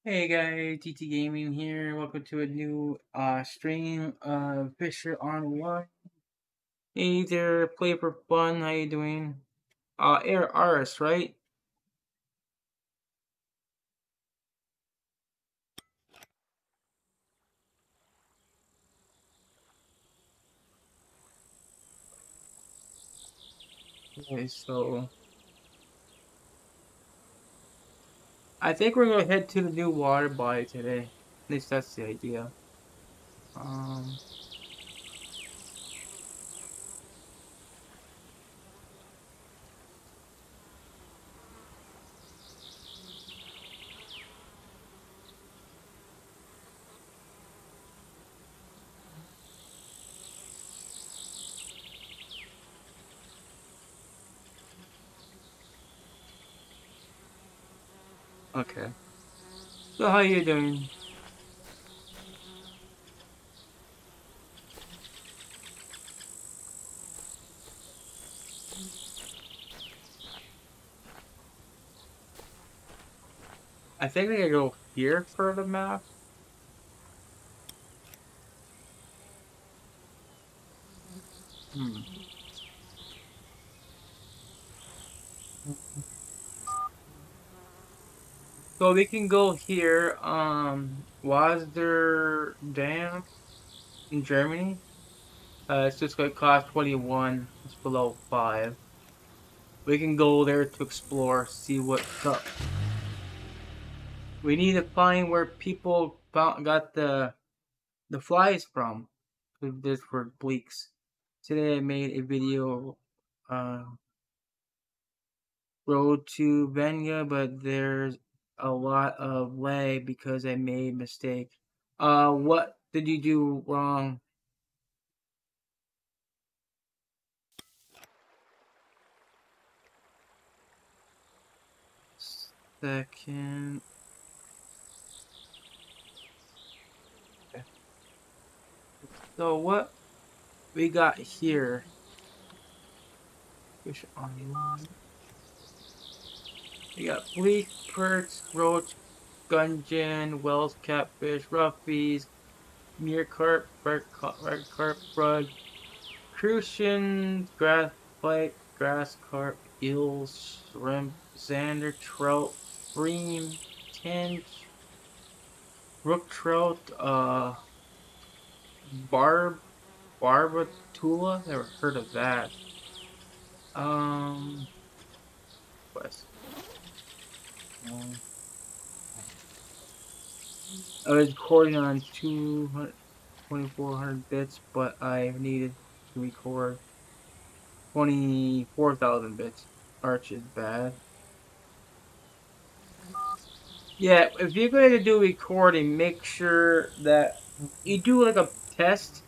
Hey guys, TT Gaming here. Welcome to a new stream of Fisher Online. Hey there, play for fun. How you doing? Air Rs, right? Okay, so I think we're gonna head to the new water body today. At least that's the idea. Um, okay. So how you doing? I think I gotta go here for the map. Hmm. So we can go here. Was there dam in Germany? It's just going to cost 21. It's below 5. We can go there to explore, see what's up. We need to find where people got the flies from. This for bleaks. Today I made a video, uh, road to Venya, but there's a lot of lag because I made a mistake. What did you do wrong? Second. So what we got here? Fish online. We got bleak, perch, roach, gudgeon, wels, catfish, roughies, meercarp, red carp, brud, crucian, grass carp, eels, shrimp, zander, trout, bream, tench, brook trout, barbatula. Never heard of that. Quest. I was recording on 2400 bits, but I needed to record 24,000 bits. Arch is bad. Yeah, if you're going to do recording, make sure that you do like a test,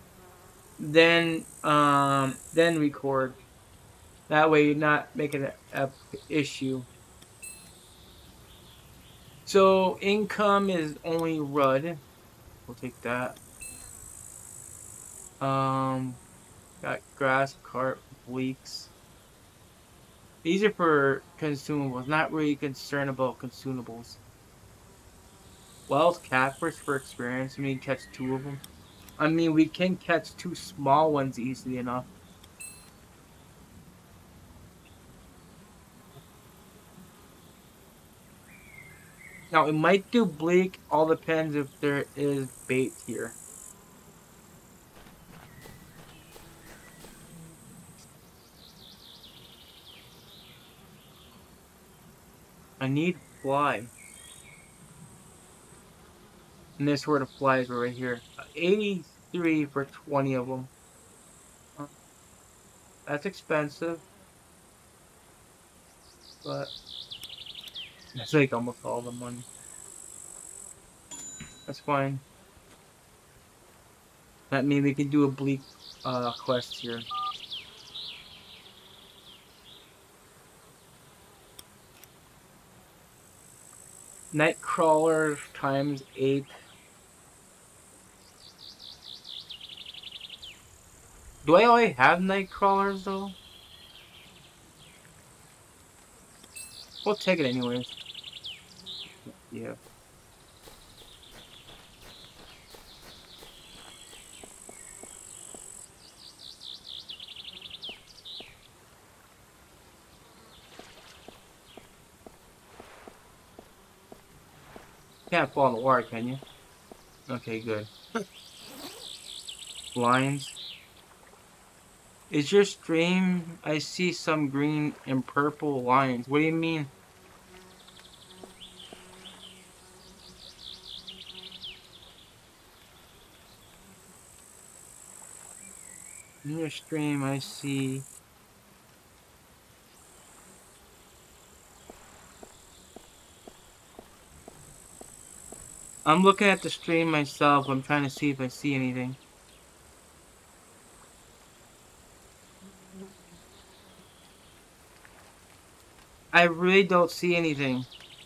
then record. That way you're not making a issue. So income is only RUD. We'll take that. Got grass, carp, bleaks. These are for consumables, not really concerned about consumables. Wells catfish for experience. We can catch 2 of them. I mean, we can catch 2 small ones easily enough. Now, it might do bleak. All depends if there is bait here. I need fly. And this where the flies were right here. 83 for 20 of them. That's expensive. But that's like almost all the money. That's fine. That means we can do a bleak quest here. Nightcrawler times 8. Do I already have Nightcrawlers though? We'll take it anyways. Yeah. Can't fall in the water, can you? Okay, good. Lines. Is your stream? I see some green and purple lines. What do you mean? In your stream, I see. I'm looking at the stream myself. I'm trying to see if I see anything. I really don't see anything.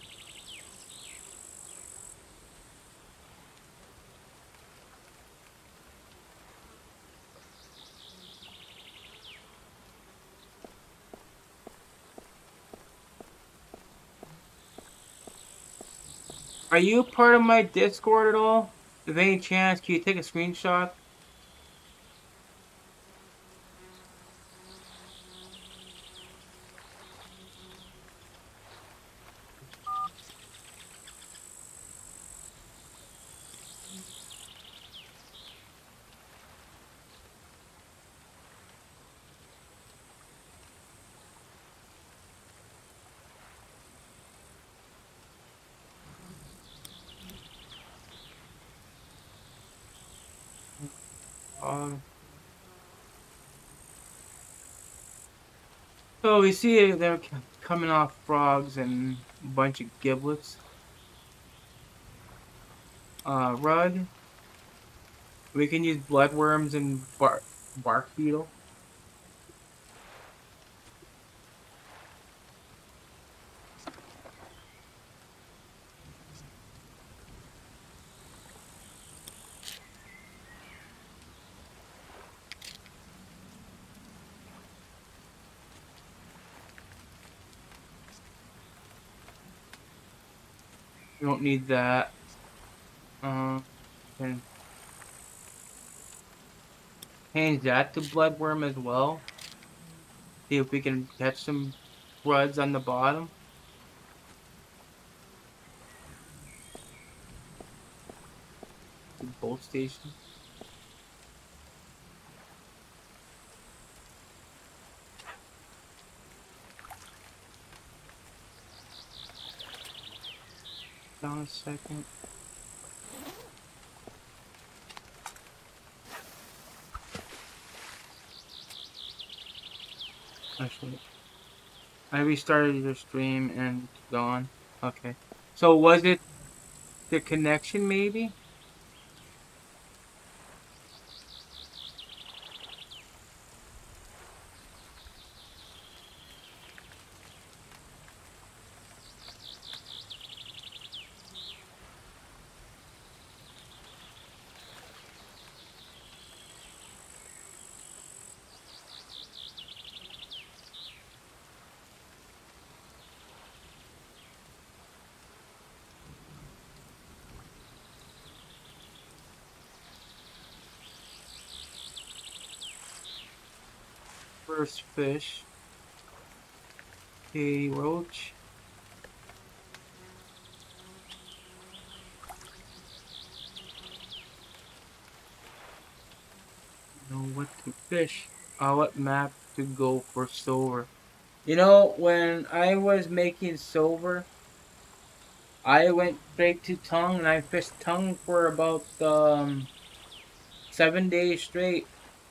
Are you part of my Discord at all? If any chance, can you take a screenshot? Uh, so we see they're coming off frogs and a bunch of giblets. Rud. We can use bloodworms and bark beetle. We don't need that. Can change that to bloodworm as well. See if we can catch some ruds on the bottom. The boat station. Down a second. Actually, I restarted your stream and it's gone. Okay. So was it the connection maybe? First fish. Okay, roach. Know what to fish. What map to go for silver? You know, when I was making silver, I went straight to tongue and I fished tongue for about 7 days straight.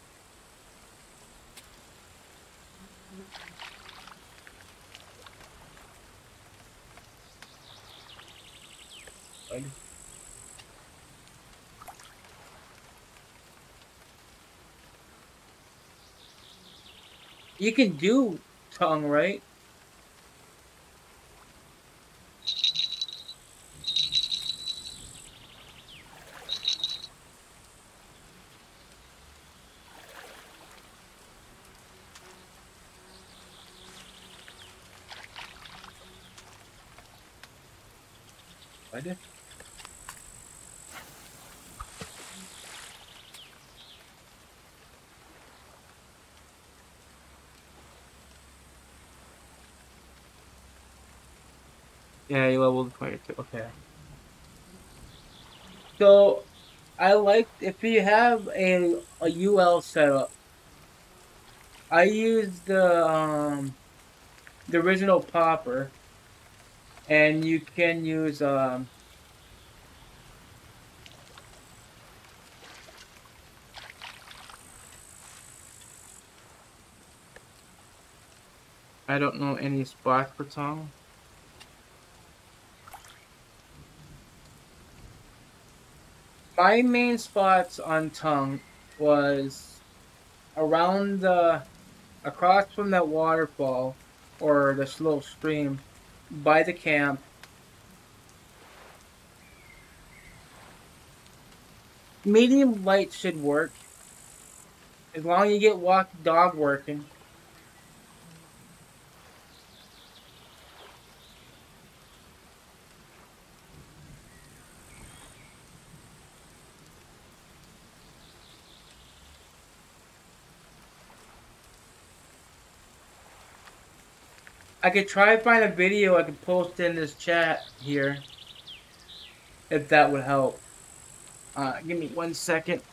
You can do tongue, right? I did. Yeah, you leveled 22. Okay. So I like if you have a UL setup. I use the original popper, and you can use I don't know any spot for tongue. My main spots on tongue was around the across from that waterfall or the slow stream by the camp. Medium light should work as long as you get dog working. I could try to find a video I could post in this chat here if that would help. Give me 1 second.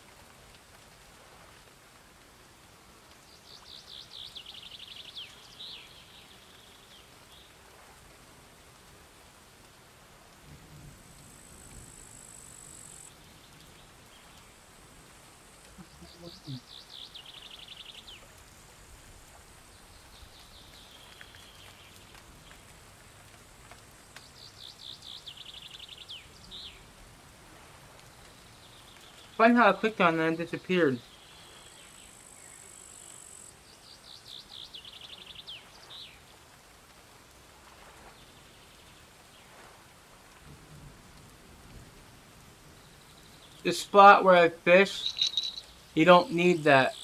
Find how I clicked on that and disappeared. The spot where I fish, you don't need that.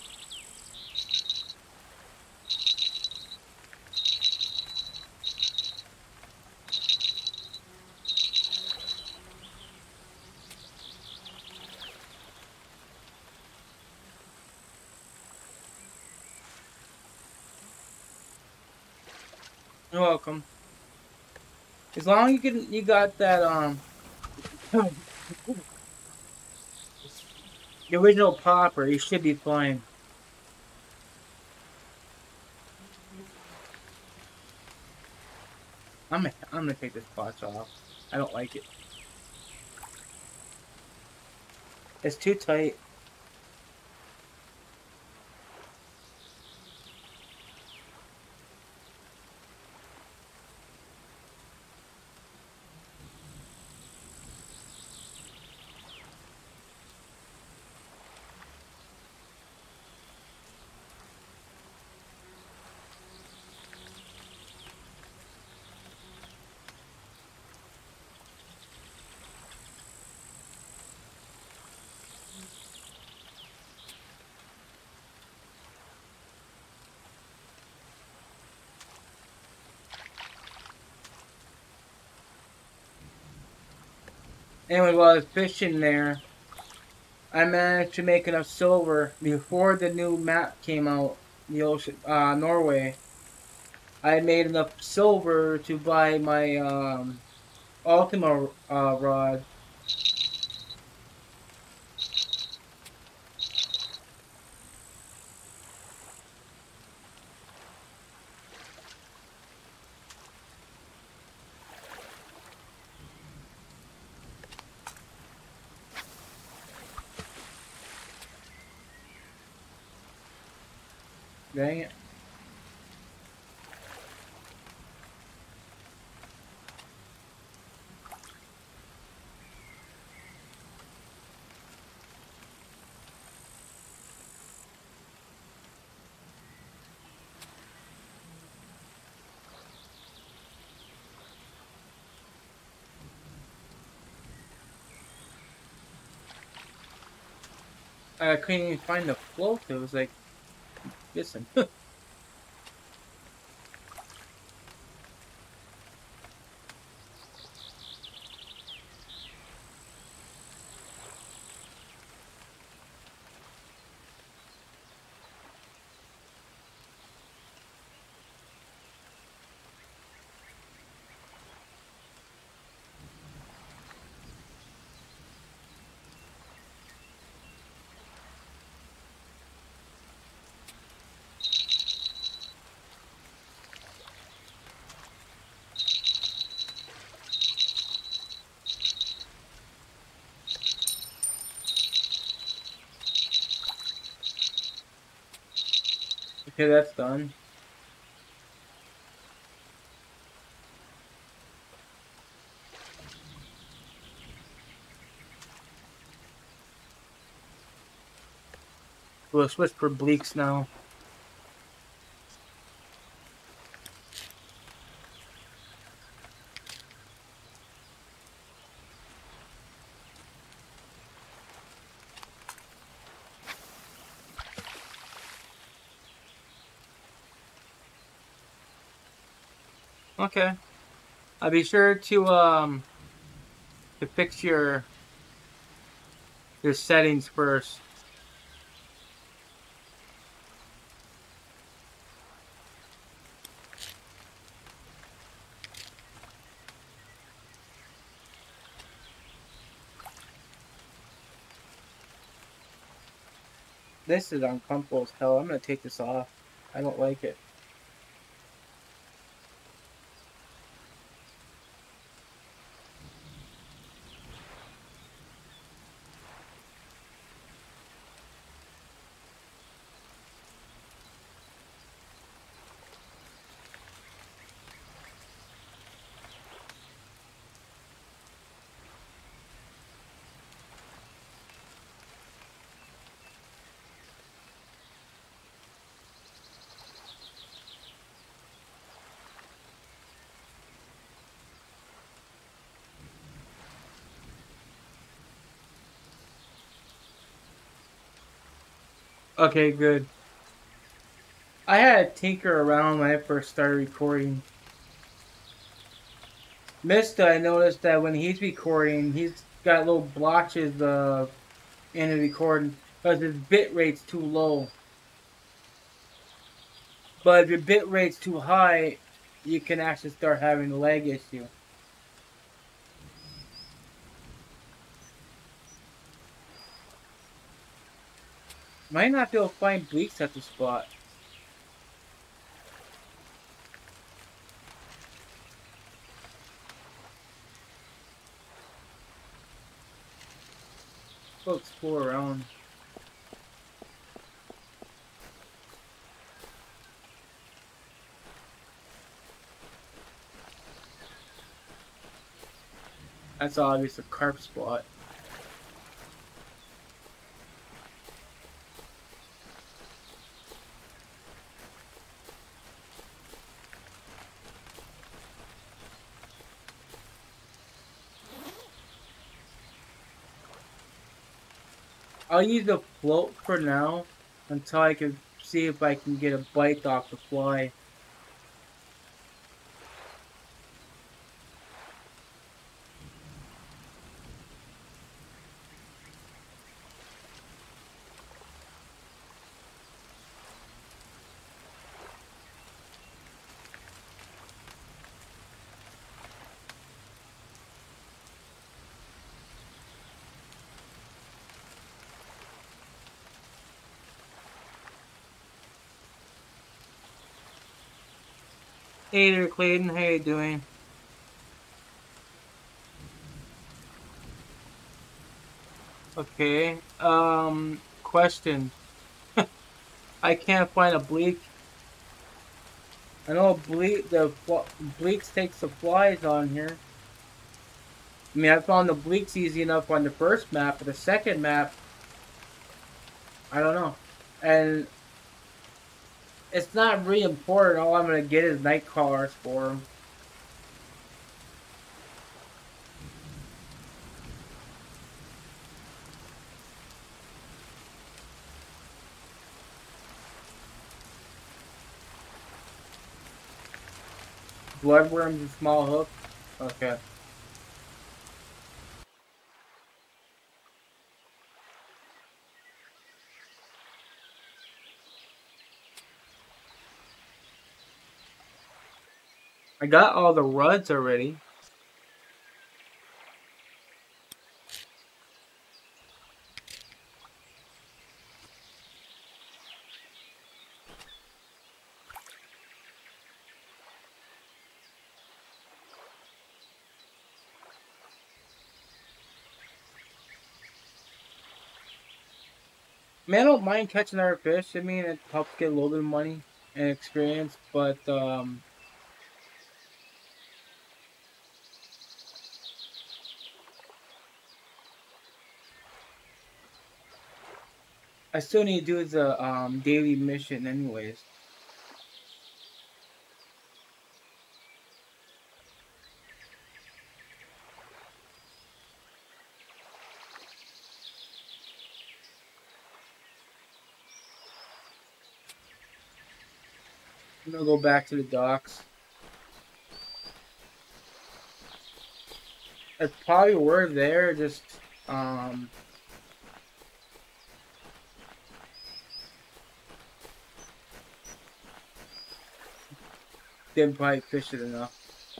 You're welcome. As long as you got that the original popper, you should be fine. I'm gonna take this spots off. I don't like it. It's too tight. Anyway, while I was fishing there, I managed to make enough silver before the new map came out. The ocean, Norway. I made enough silver to buy my Ultima rod. Dang it. I couldn't even find the float. It was like, listen. Okay, that's done. We'll switch for bleaks now. Okay. I'll be sure to fix your settings first. This is uncomfortable as hell. I'm gonna take this off. I don't like it. Okay, good. I had to tinker around when I first started recording. Mista, I noticed that when he's recording, he's got little blotches in the recording because his bit rate's too low. But if your bit rate's too high, you can actually start having a lag issue. Might not be able to find bleaks at the spot. Go explore around. That's obvious a carp spot. I'll use the float for now until I can see if I can get a bite off the fly. Hey there, Clayton. How you doing? Okay. Question. I can't find a bleak. I know bleaks takes the flies on here. I mean, I found the bleaks easy enough on the first map, but the second map, I don't know. And it's not really important. All I'm gonna get is night crawlers for them. Bloodworms and small hooks. Okay. I got all the ruds already. Man, I don't mind catching our fish. I mean, it helps get a little bit of money and experience, but I still need to do the daily mission anyways. I'm gonna go back to the docks. It's probably were there, just didn't probably fish it enough.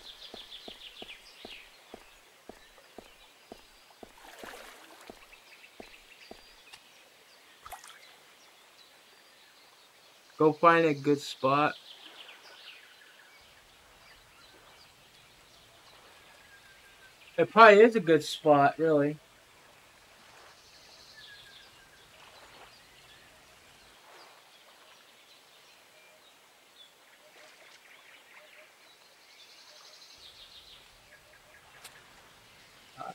Go find a good spot. It probably is a good spot, really. Uh,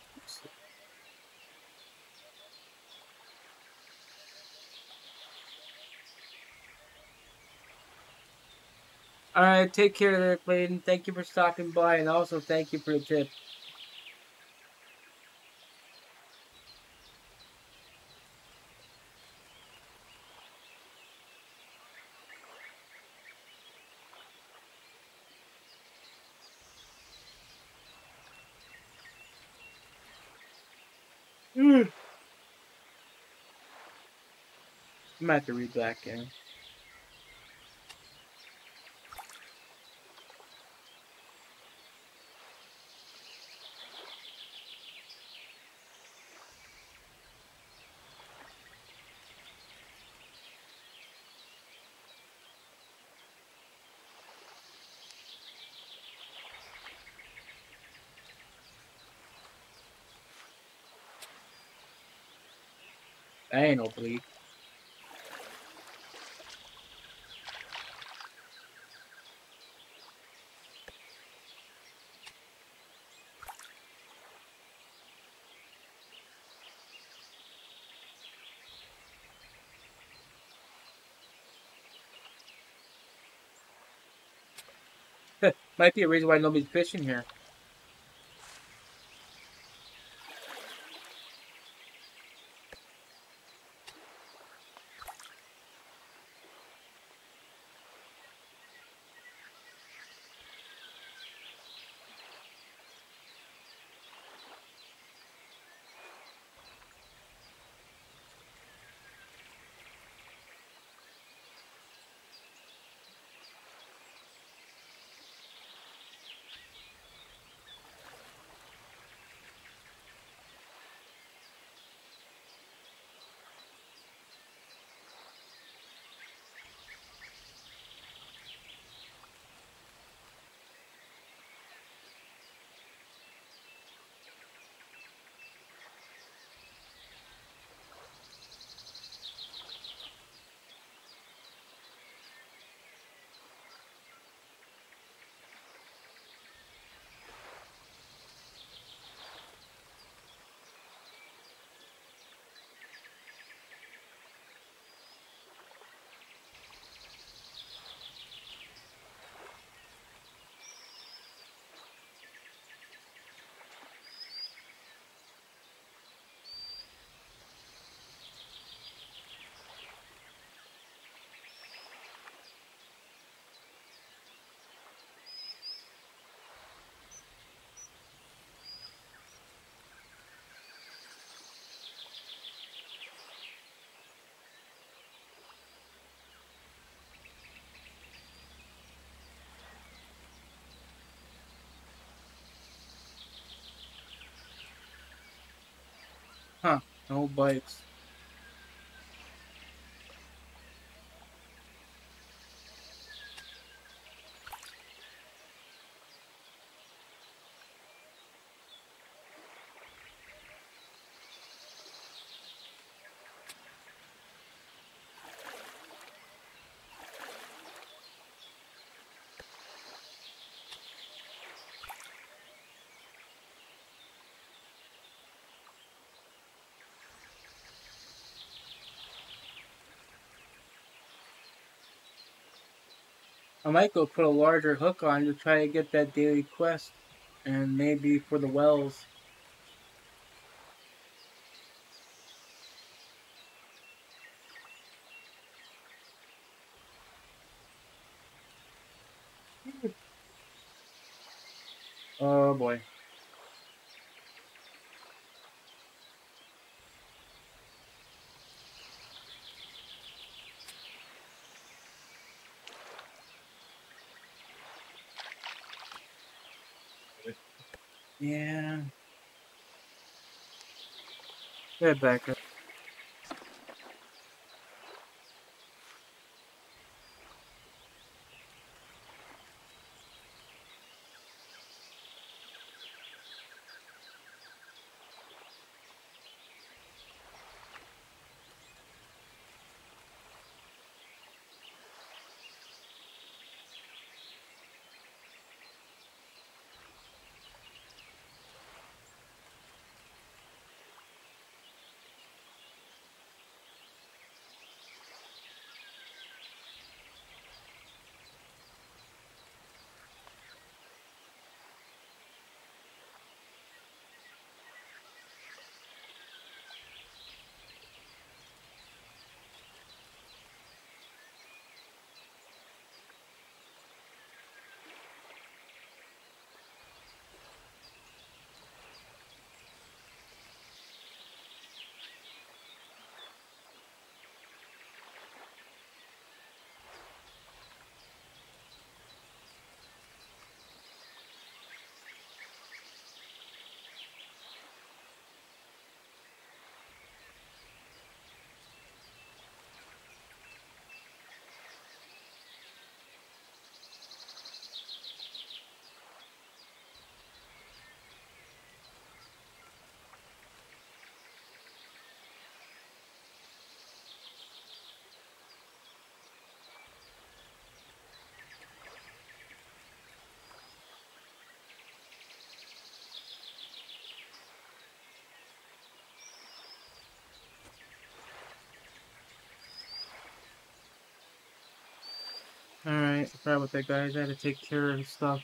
All right, take care there, Clayton. Thank you for stopping by, and also thank you for the tip. I'm gonna have to read back in. That ain't no bleak. Might be a reason why nobody's fishing here. Huh? No bites. I might go put a larger hook on to try to get that daily quest. And maybe for the wells. Oh boy. Yeah. Get back up. Alright, sorry about that, guys. I had to take care of stuff.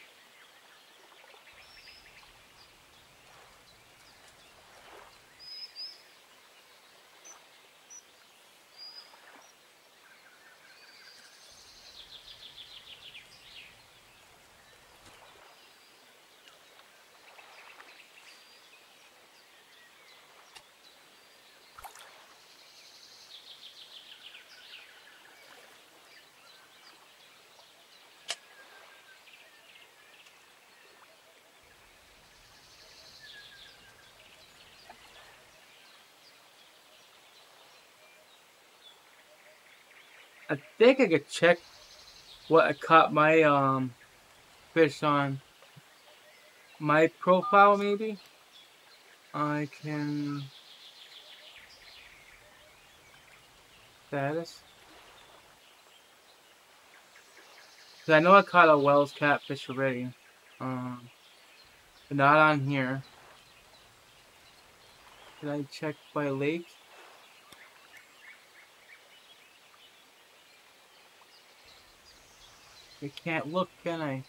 I think I could check what I caught my fish on my profile, maybe. I can status. 'Cause I know I caught a Wells catfish already. Um, but not on here. Did I check by lake? I can't look, can I?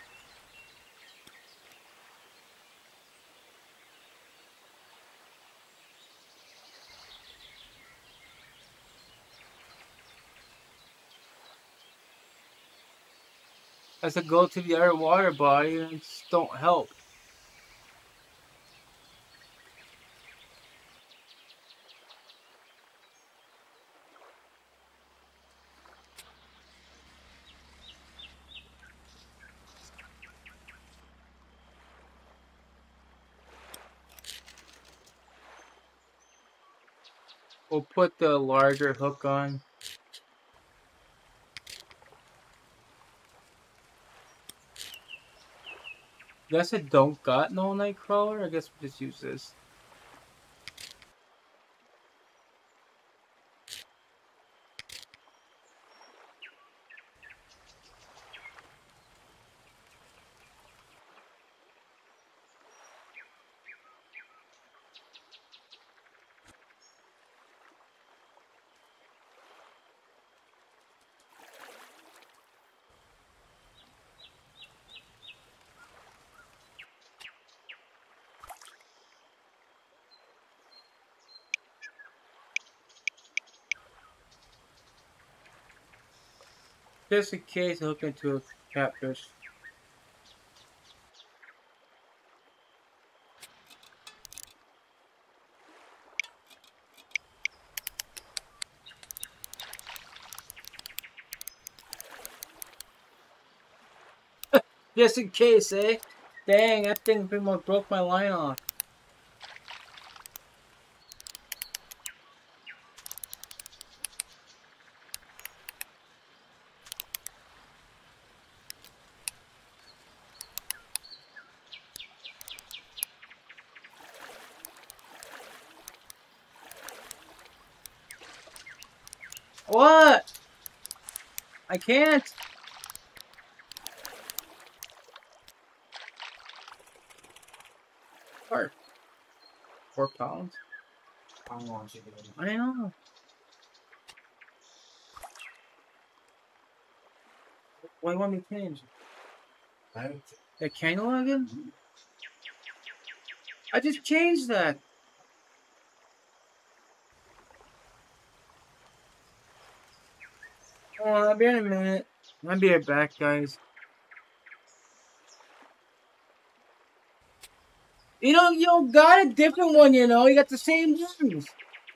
I said go to the other water body and it just don't help. We'll put the larger hook on. Guess it don't got no nightcrawler. I guess we just use this. just in case I hook into a catfish. Just in case, eh? Dang, that thing pretty much broke my line off. What? I can't. Or 4 pounds. I don't want you to. I know. Why want me to change? The candle again? I just changed that. Oh, I'll be in a minute. I'll be right back, guys. You got a different one, you know. You got the same ones.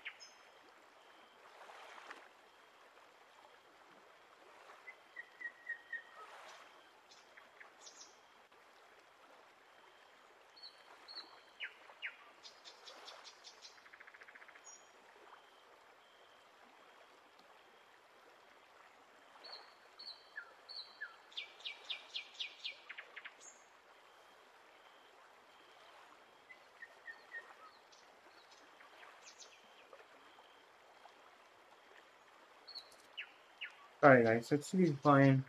Alright, guys. That should be fine.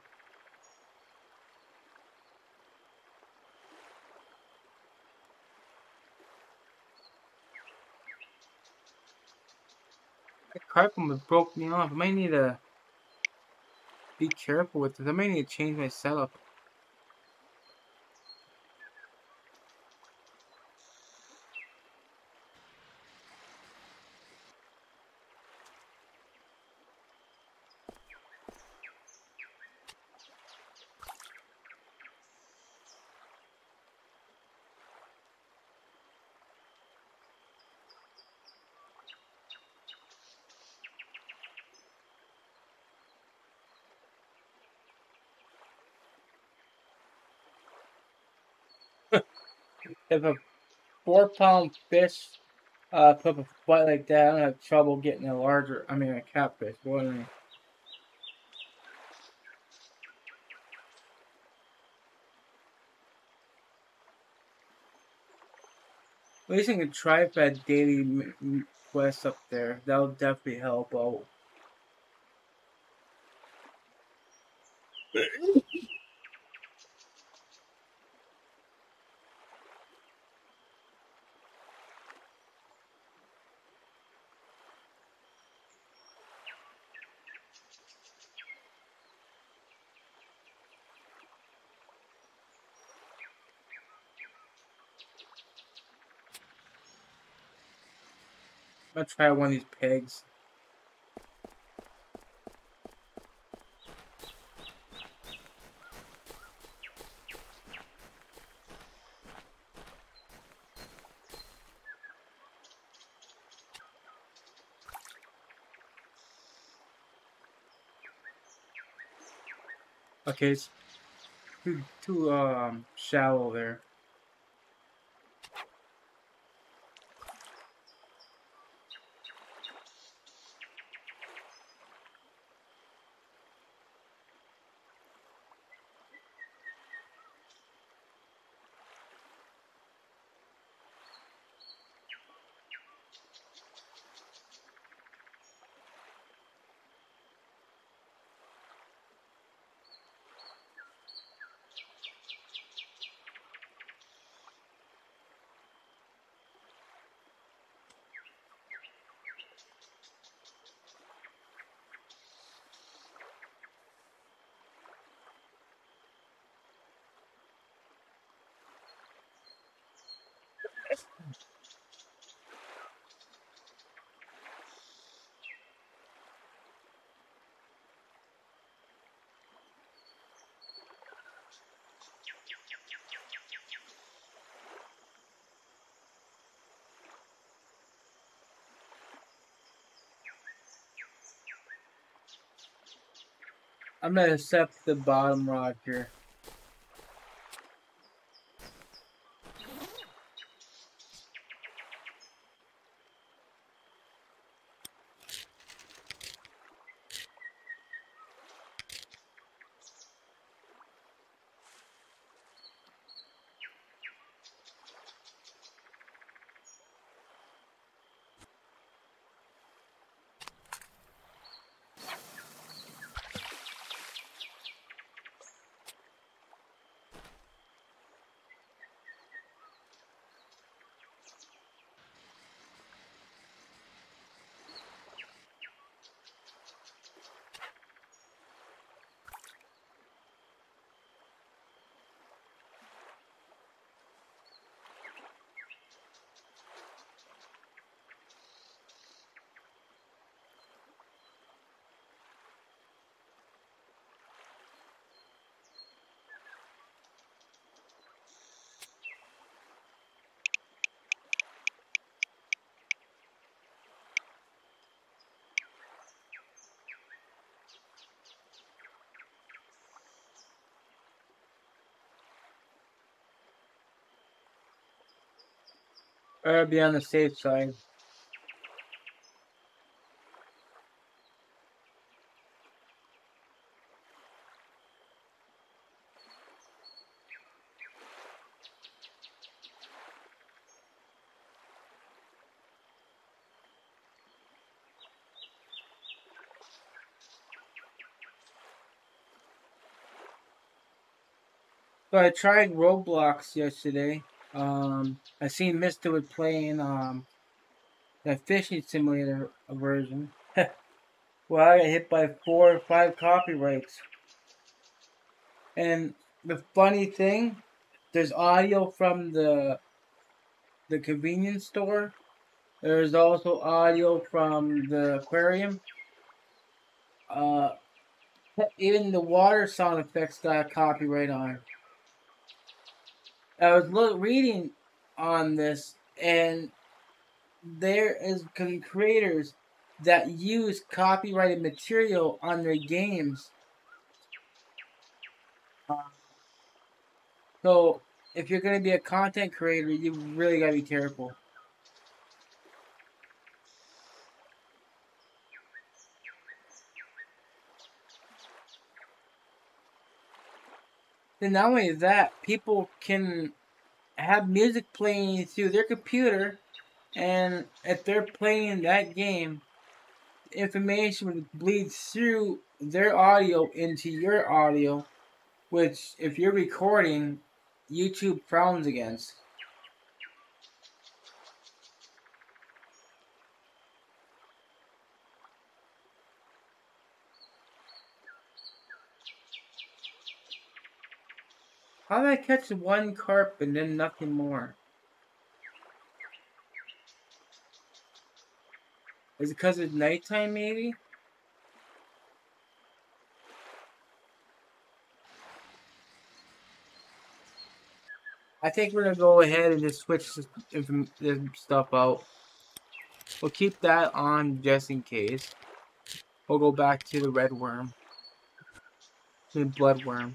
The carpet broke me off. I might need to be careful with this. I might need to change my setup. If a 4 pound fish put a fight like that, I don't have trouble getting a catfish. What I mean. At least I can try for that daily quest up there. That'll definitely help out. I'm gonna try one of these pigs. Okay, it's too shallow there. I'm gonna accept the bottom rock here. Or be on the safe side. So I tried Roblox yesterday. I seen Mister was playing that fishing simulator version. Well, I got hit by 4 or 5 copyrights. And the funny thing, there's audio from the convenience store. There's also audio from the aquarium. Uh, Even the water sound effects got a copyright on. I was reading on this, and there is creators that use copyrighted material on their games. So if you're going to be a content creator, you really got to be careful. And not only that, people can have music playing through their computer, and if they're playing that game, information would bleed through their audio into your audio, which, if you're recording, YouTube frowns against. How did I catch one carp and then nothing more? Is it because it's nighttime, maybe? I think we're going to go ahead and just switch this stuff out. We'll keep that on just in case. We'll go back to the red worm. The blood worm.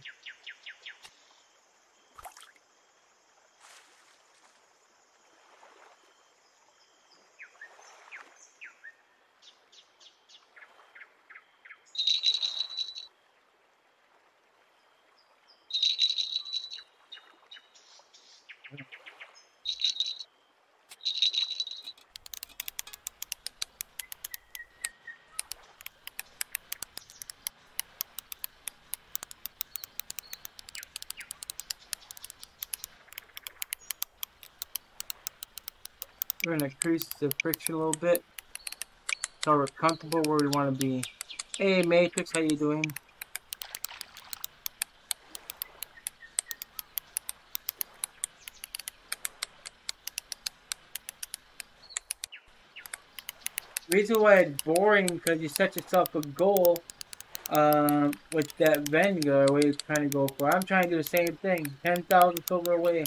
We're going to increase the friction a little bit so we're comfortable where we want to be. Hey Matrix, how you doing? Reason why it's boring because you set yourself a goal with that Vanguard way you're trying to go for. I'm trying to do the same thing. 10,000 silver away.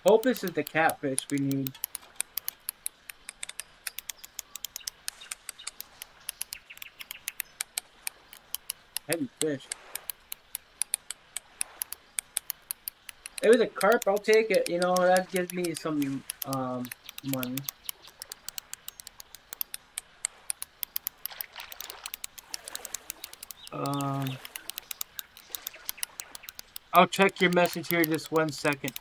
Hope this is the catfish we need. Heavy fish. It was a carp, I'll take it. You know, that gives me some money. I'll check your message here just 1 second.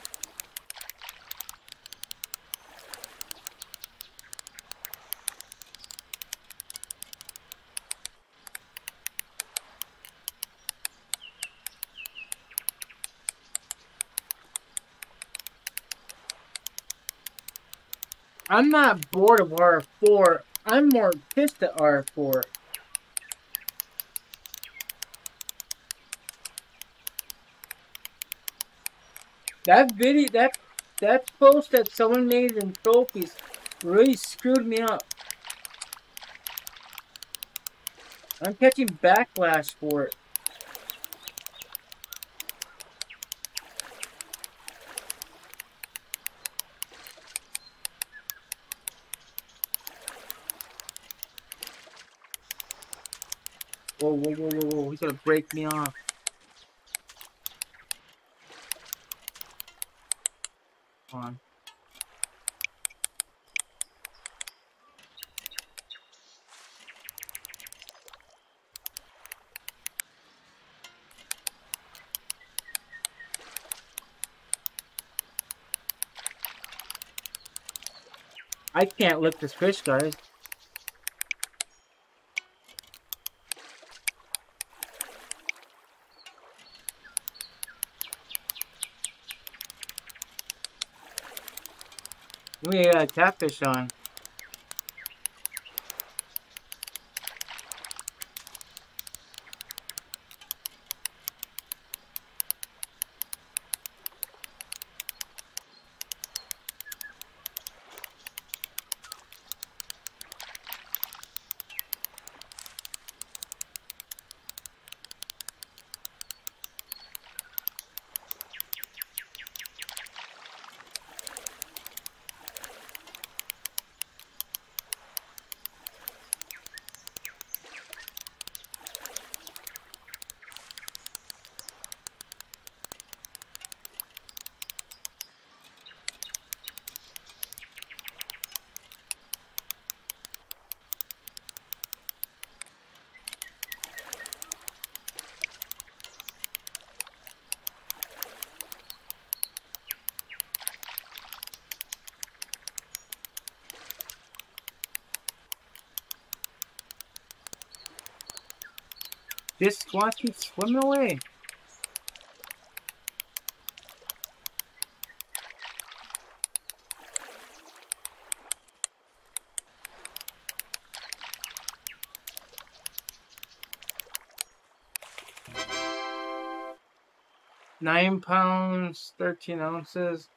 I'm not bored of R4. I'm more pissed at R4. That video, that post that someone made in trophies really screwed me up. I'm catching backlash for it. Whoa, whoa, whoa, whoa, whoa. He's gonna break me off. Come on. I can't lift this fish, guys. We got a catfish on. This squat keeps swimming away. £9, 13 ounces.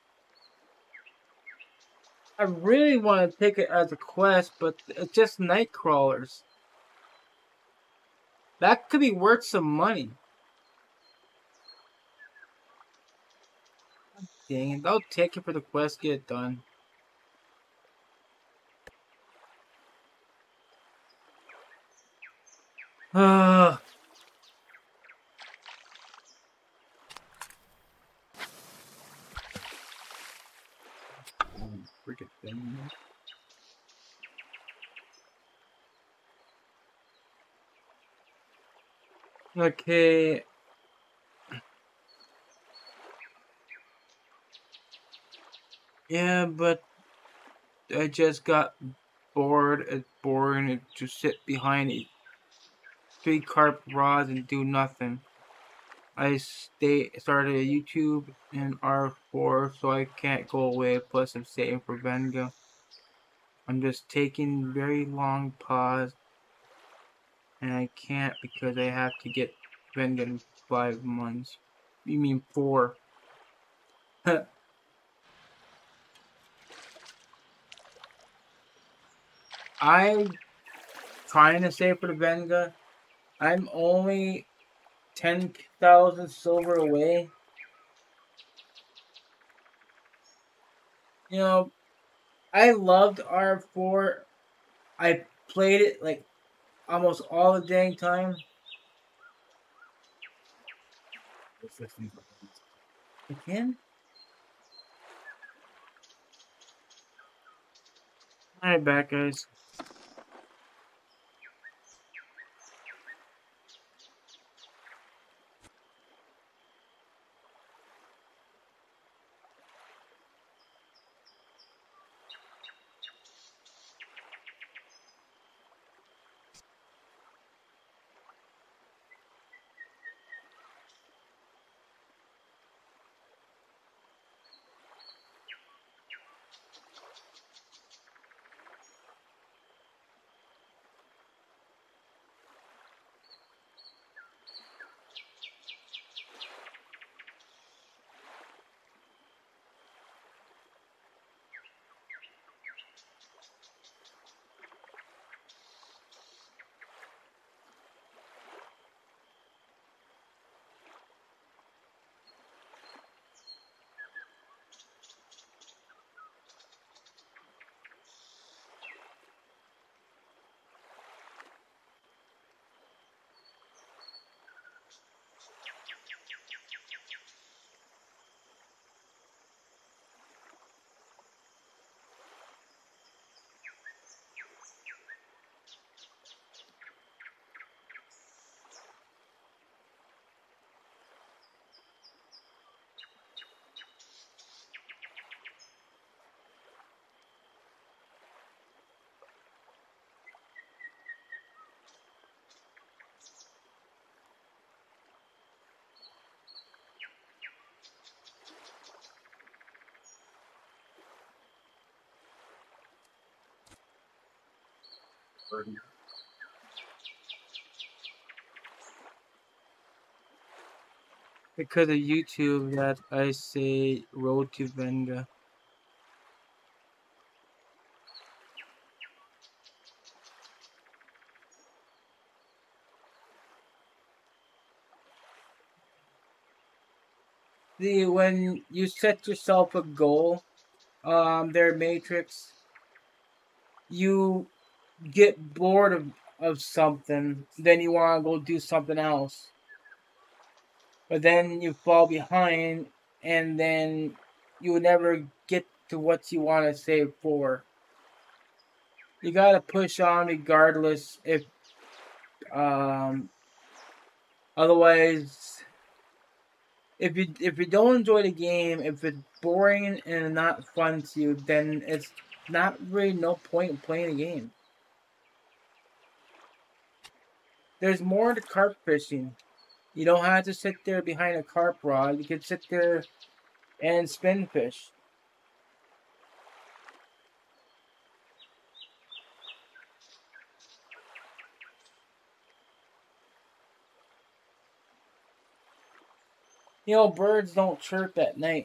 I really want to take it as a quest, but it's just night crawlers. That could be worth some money. Dang it, I'll take it for the quest, get it done. Freaking thing. Okay. Yeah, but I just got bored. It's boring to sit behind 3 carp rods and do nothing. I started a YouTube in R4, so I can't go away. Plus, I'm saving for Venga. I'm just taking very long pause, and I can't because I have to get Venga in 5 months. You mean 4? I'm trying to save for the Venga. I'm only 10,000 silver away. You know, I loved R4. I played it like almost all the dang time. Again? Alright, back, guys. Because of YouTube that I say Road to Venga. See, when you set yourself a goal, their matrix, you get bored of something, then you want to go do something else. But then you fall behind, and then you will never get to what you want to save for. You gotta push on regardless if um otherwise if you don't enjoy the game, if it's boring and not fun to you, then it's not really no point in playing the game. There's more to carp fishing. You don't have to sit there behind a carp rod. You can sit there and spin fish. You know, birds don't chirp at night.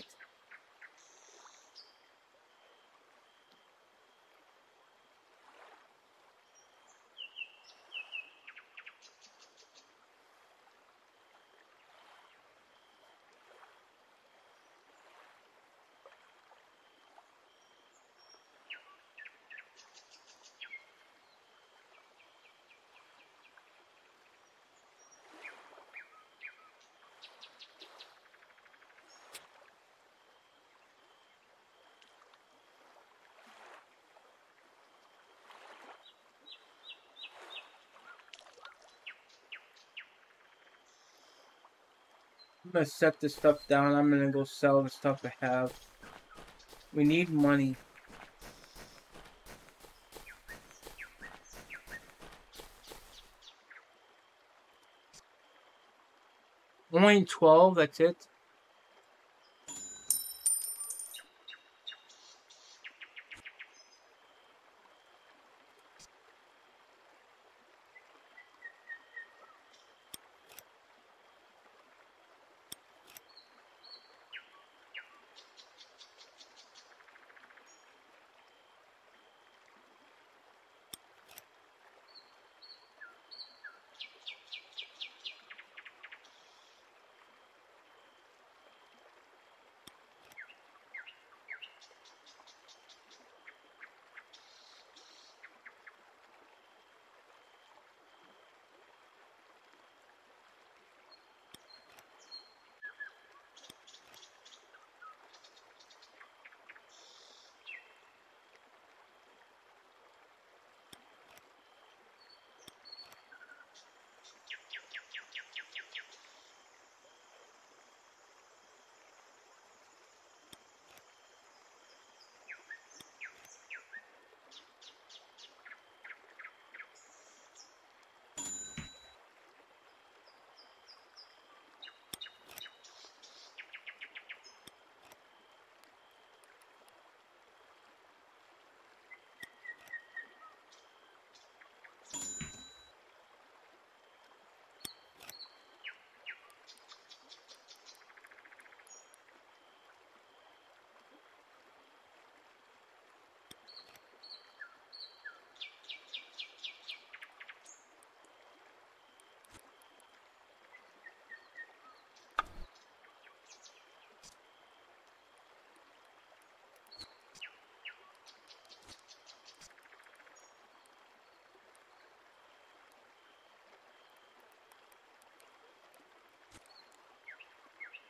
I'm gonna set this stuff down. I'm gonna go sell the stuff I have. We need money. Only 12, that's it.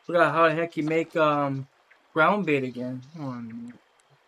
Forgot how the heck you make ground bait again. Hold on a minute.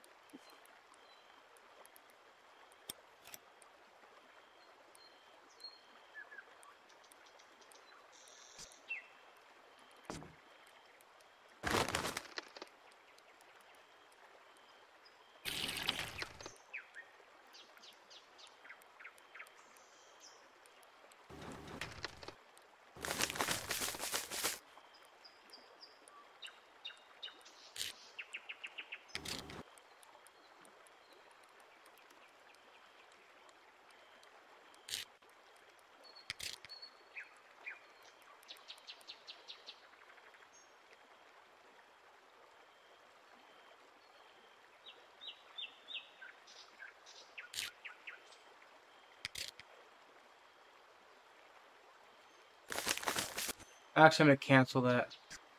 Actually, I'm gonna cancel that.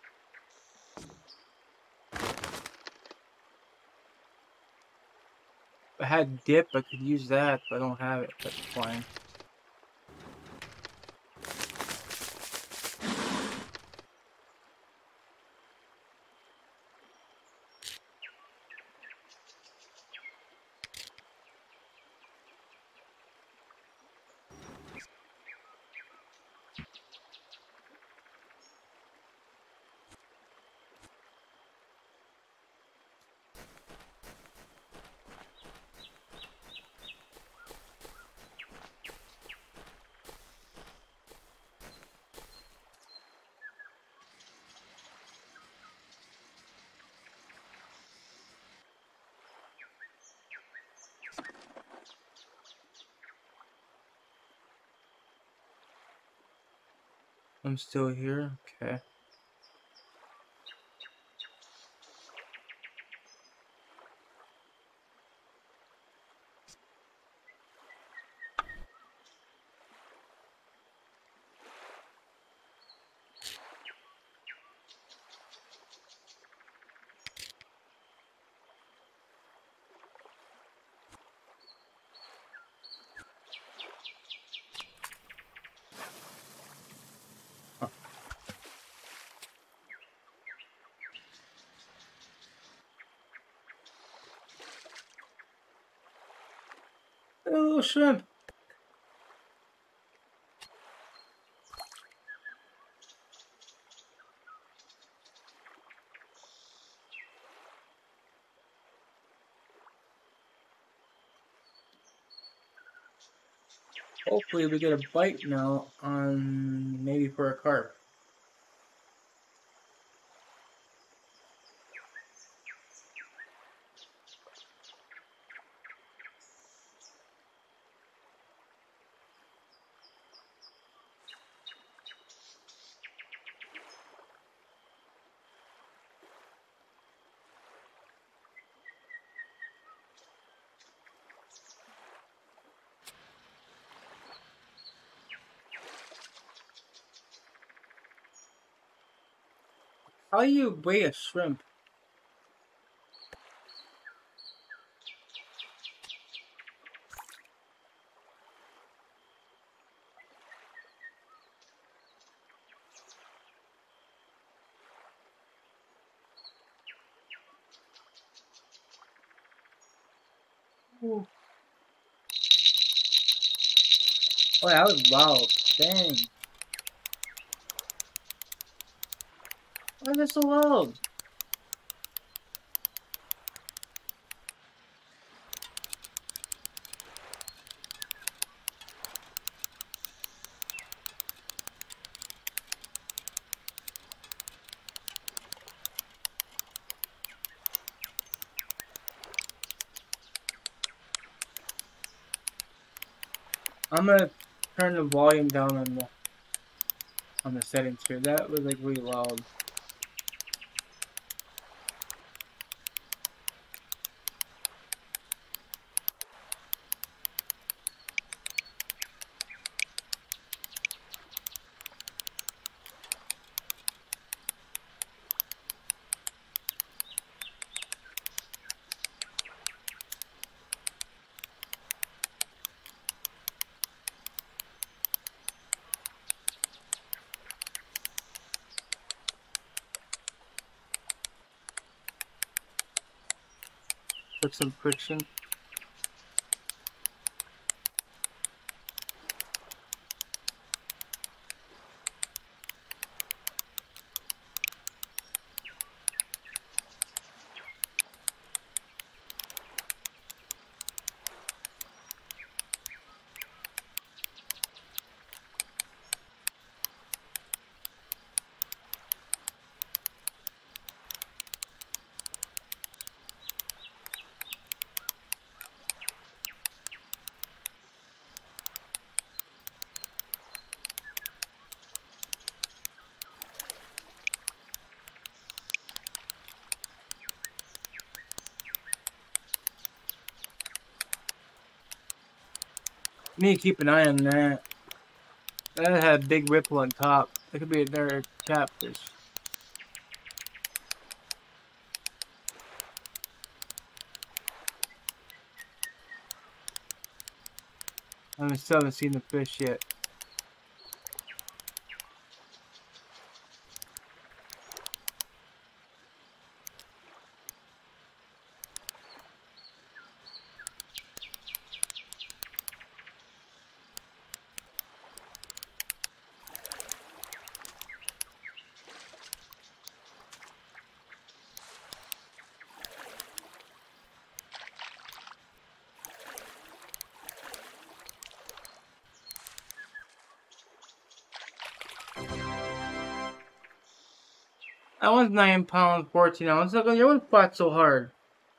If I had dip, I could use that, but I don't have it. That's fine. I'm still here. Okay. Oh, shrimp. Hopefully we get a bite now on maybe for a carp. How do you weigh a shrimp? Ooh. Oh, that was loud. Dang. Why is that so loud? I'm gonna turn the volume down on the settings here. That was like really loud. Put some friction. Need to keep an eye on that. That had a big ripple on top. That could be another catfish. I still haven't seen the fish yet. That one's 9 pounds, 14 ounces. Look, your one fought so hard.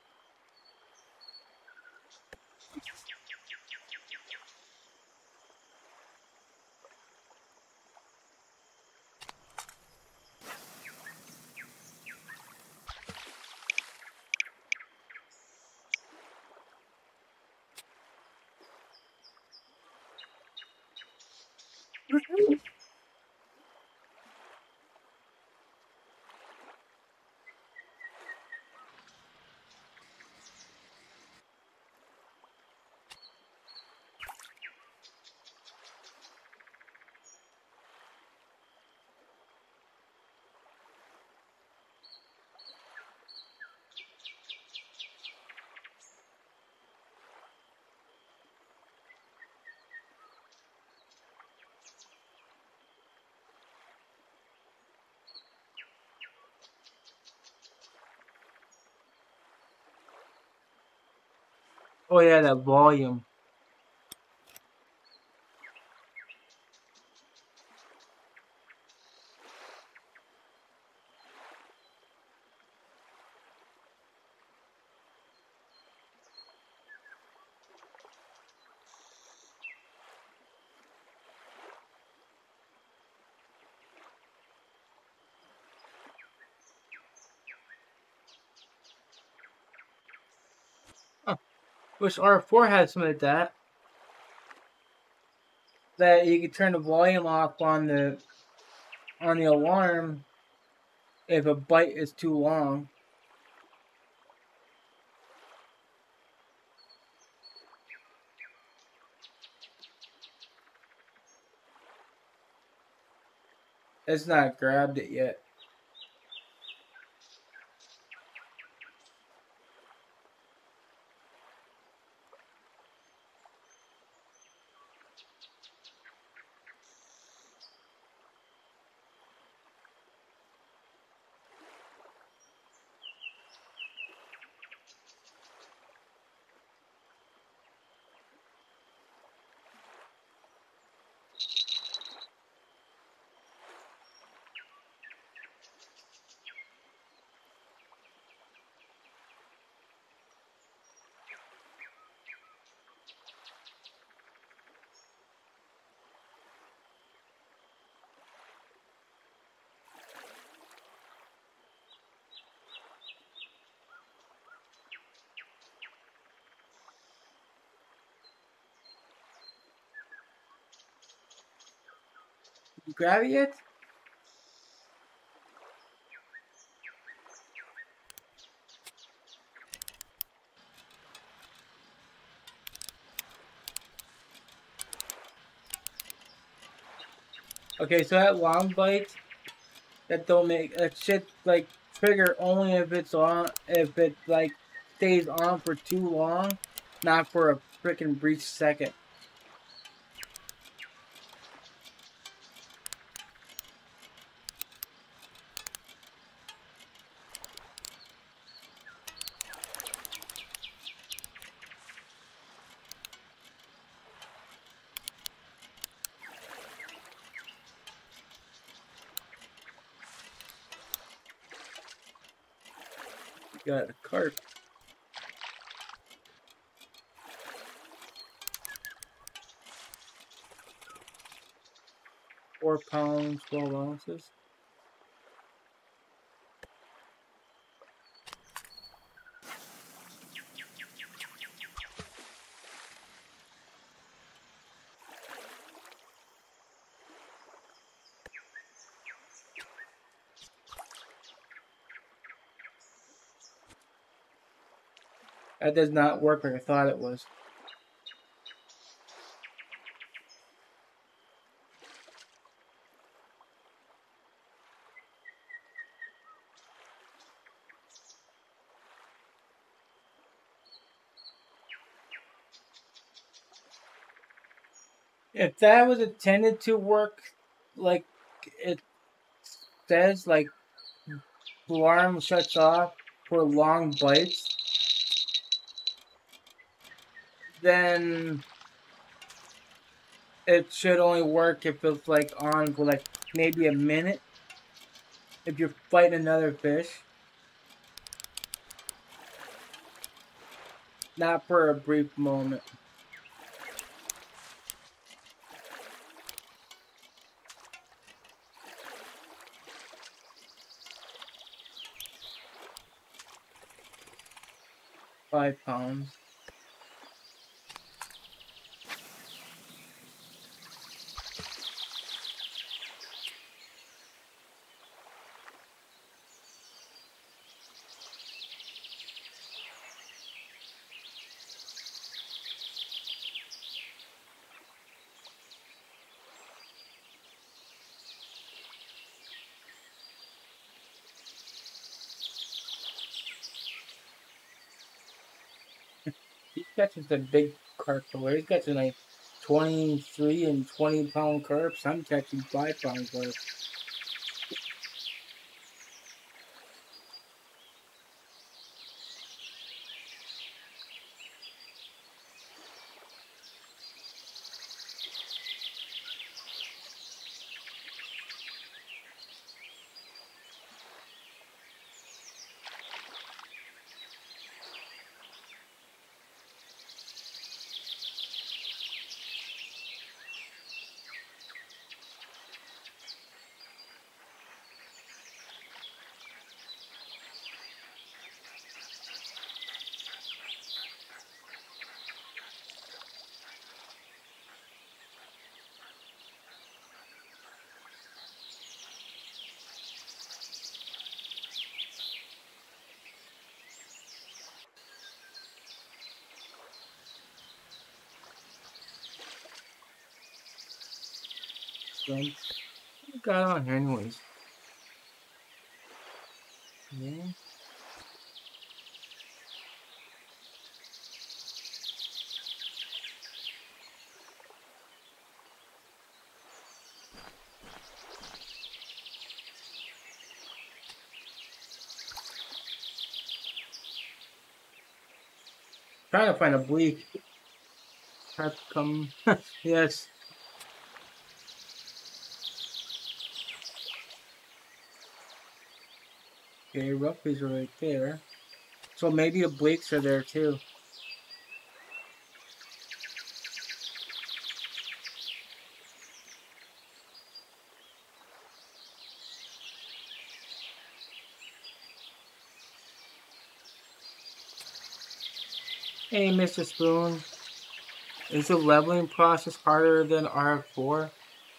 Oh yeah, that volume. Huh. Wish R4 had something like that. That you could turn the volume off on the alarm if a bite is too long. It's not grabbed it yet. You grab it yet? Okay, so that long bite, that don't make that shit like trigger only if it's on, if it's like stays on for too long, not for a freaking brief second. Got a cart. 4 pounds, 12 ounces. That does not work like I thought it was. If that was intended to work like it says, like alarm shuts off for long bites, then it should only work if it's like on for like maybe a minute. If you're fighting another fish, not for a brief moment. £5. He catches the big carp away. He's catching like 23 and 20-pound carps. I'm catching 5-pound carps. What got on here anyways? Yeah. Trying to find a bleak. Have to come. Yes. Okay, roughies are right there. So maybe the bleaks are there too. Hey, Mr. Spoon. Is the leveling process harder than R4?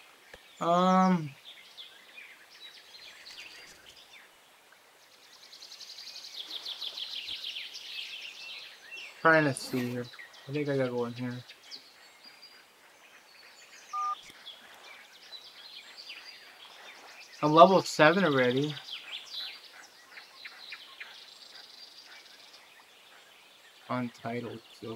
Trying to see here. I think I gotta go in here. I'm level 7 already. untitled. So.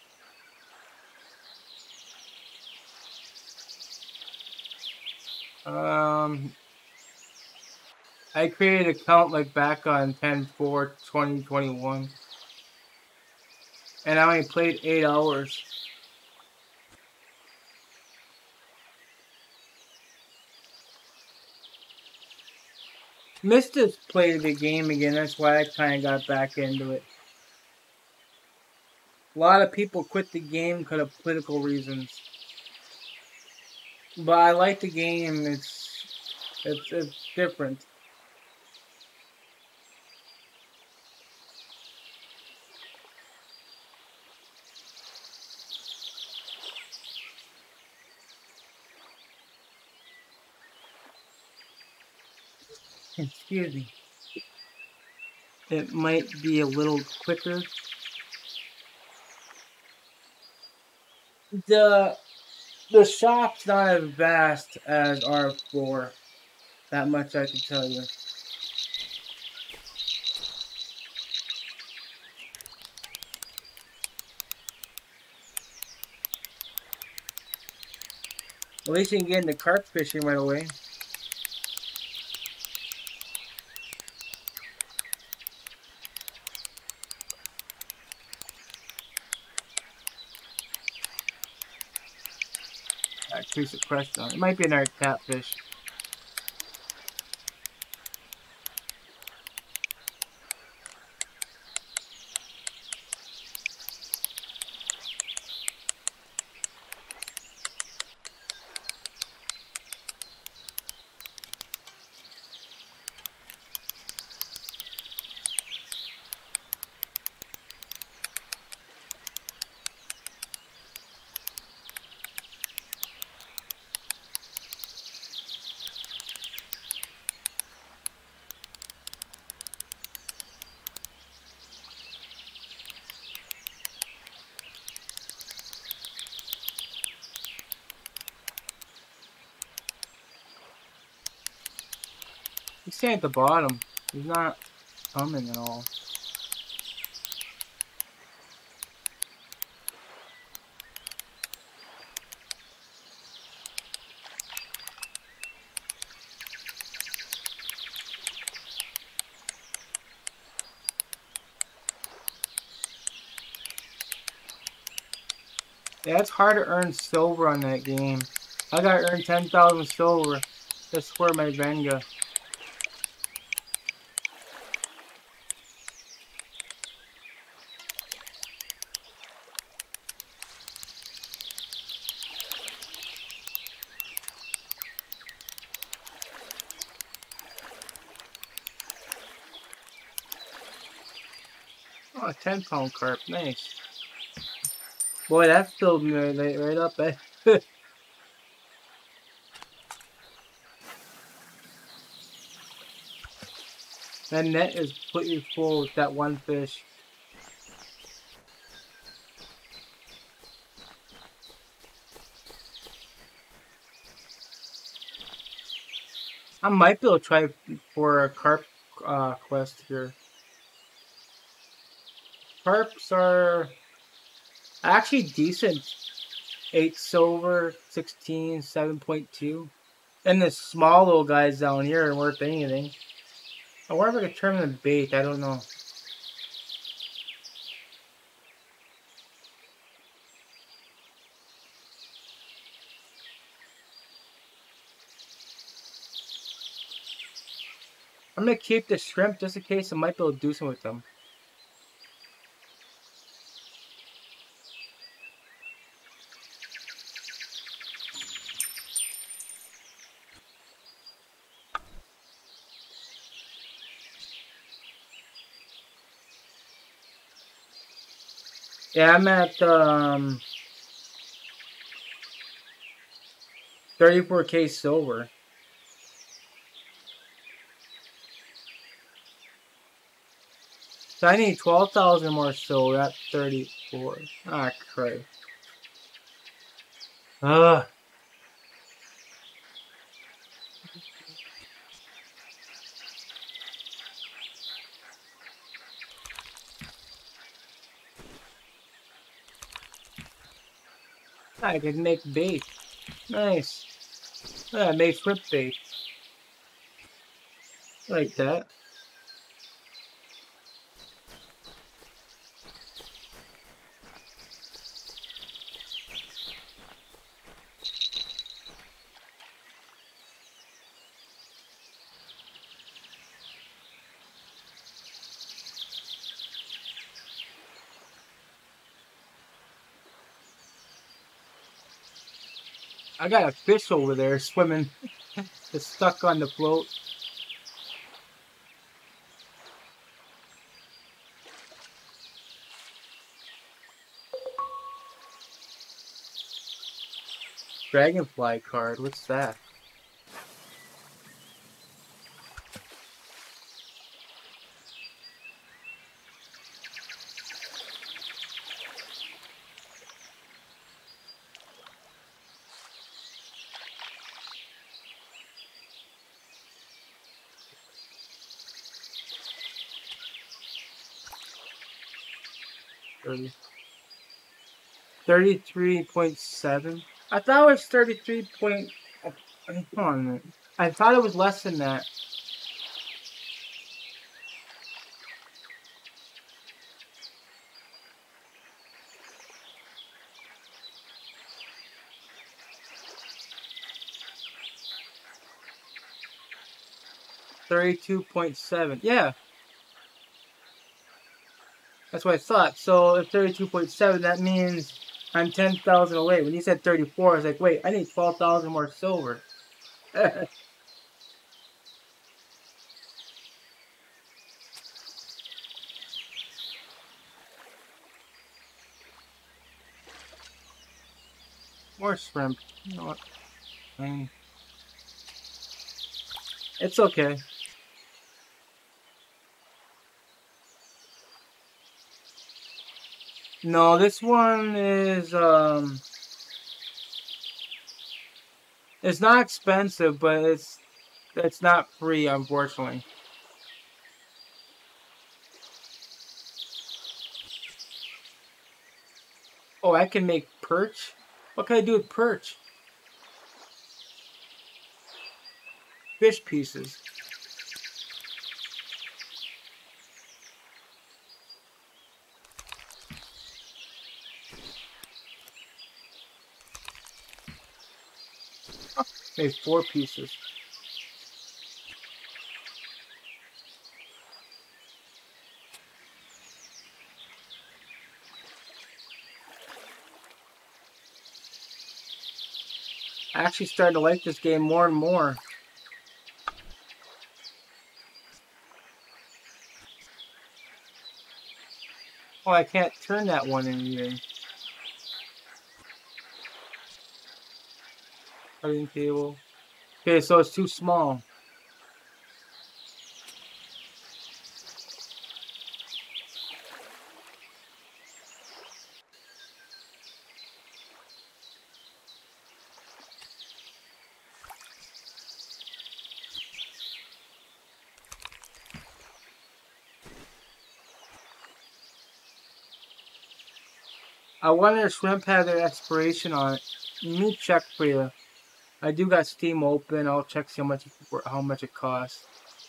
I created an account like back on 10/4/2021, and I only played 8 hours. Mistus played the game again. That's why I kind of got back into it. A lot of people quit the game because of political reasons, but I like the game. It's different. Excuse me. It might be a little quicker. The shop's not as vast as R4. That much I can tell you. At least you can get into carp fishing right away. Increase the pressure on it. It might be another catfish. He's staying at the bottom. He's not coming at all. Yeah, it's hard to earn silver on that game. I gotta earn 10,000 silver just for my Venga. Oh, a 10-pound carp. Nice. Boy, that filled me right up. Eh? That net is completely full with that one fish. I might be able to try for a carp quest here. Carps are actually decent. 8 silver, 16, 7.2. And the small little guys down here aren't worth anything. I wonder if I could turn them to bait. I don't know. I'm going to keep the shrimp just in case I might be able to do something with them. Yeah, I'm at 34k silver. So I need 12,000 more silver at 34. Ah, crap. Ugh. I can make bait. Nice. I made shrimp bait. Like that. I got a fish over there swimming. It's stuck on the float. Dragonfly card. What's that? Thirty. 33.7. I thought it was 33 point. Hold on a minute. I thought it was less than that. $32.7. Yeah, that's what I thought. So if 32.7, that means I'm 10,000 away. When you said 34, I was like, wait, I need 12,000 more silver. More shrimp. You know what? It's okay. No, this one is it's not expensive, but it's not free, unfortunately. Oh, I can make perch? What can I do with perch? Fish pieces. Made 4 pieces. I actually started to like this game more and more. Oh, I can't turn that one in either. Cutting table. Okay, so it's too small. I wonder if shrimp had their expiration on it. Let me check for you. I do got Steam open. I'll check see how much it costs.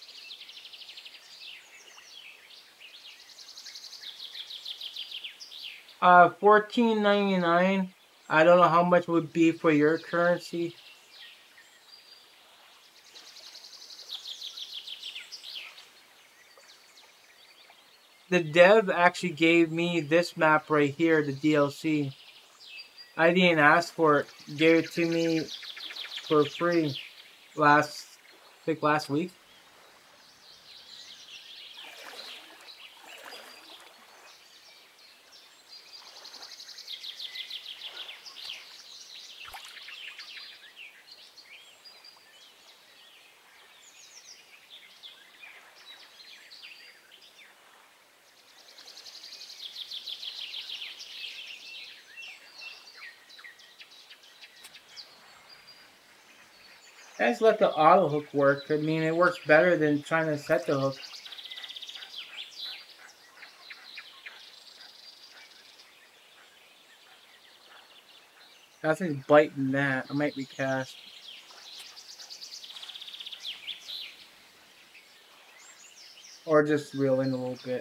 $14.99. I don't know how much it would be for your currency. The dev actually gave me this map right here, the DLC. I didn't ask for it. Gave it to me for free I think last week. I just let the auto hook work. I mean, it works better than trying to set the hook. Nothing's biting that. I might recast. Or just reel in a little bit.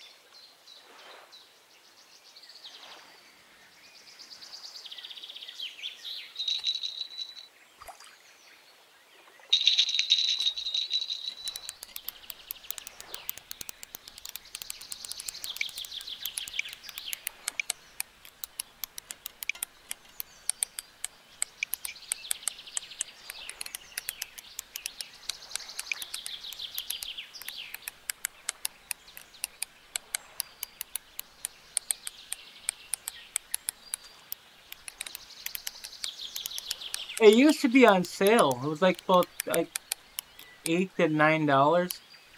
It used to be on sale. It was like about like $8 to $9.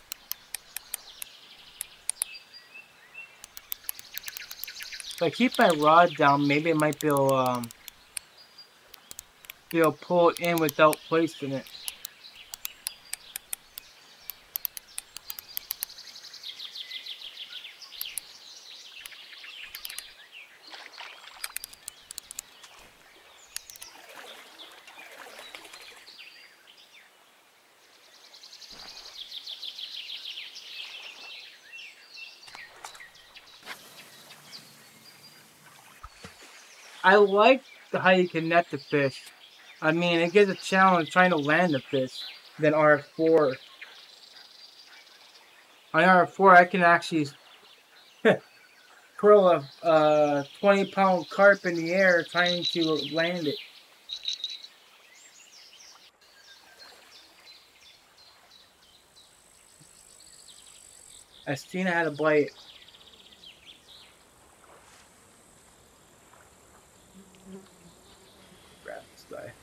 If I keep my rod down, maybe I might be able pull it in without placing it. I like how you can net the fish. I mean, it gives a challenge trying to land the fish than R4. On R4, I can actually curl a 20-pound carp in the air trying to land it. I seen how to bite. Grab this guy.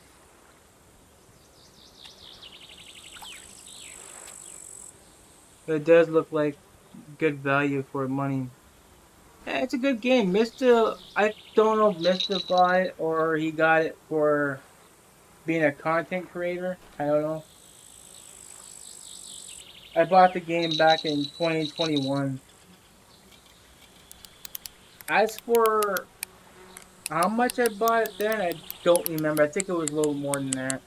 But it does look like good value for money. Yeah, it's a good game. I don't know if Mr. bought it or he got it for being a content creator. I don't know. I bought the game back in 2021. As for how much I bought it then, I don't remember. I think it was a little more than that.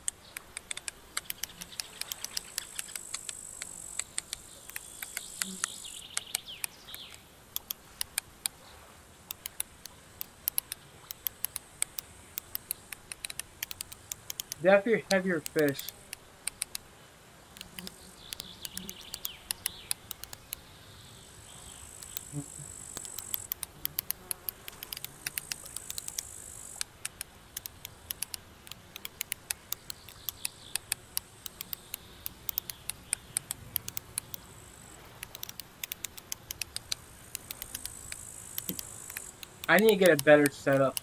Definitely heavier fish. I need to get a better setup.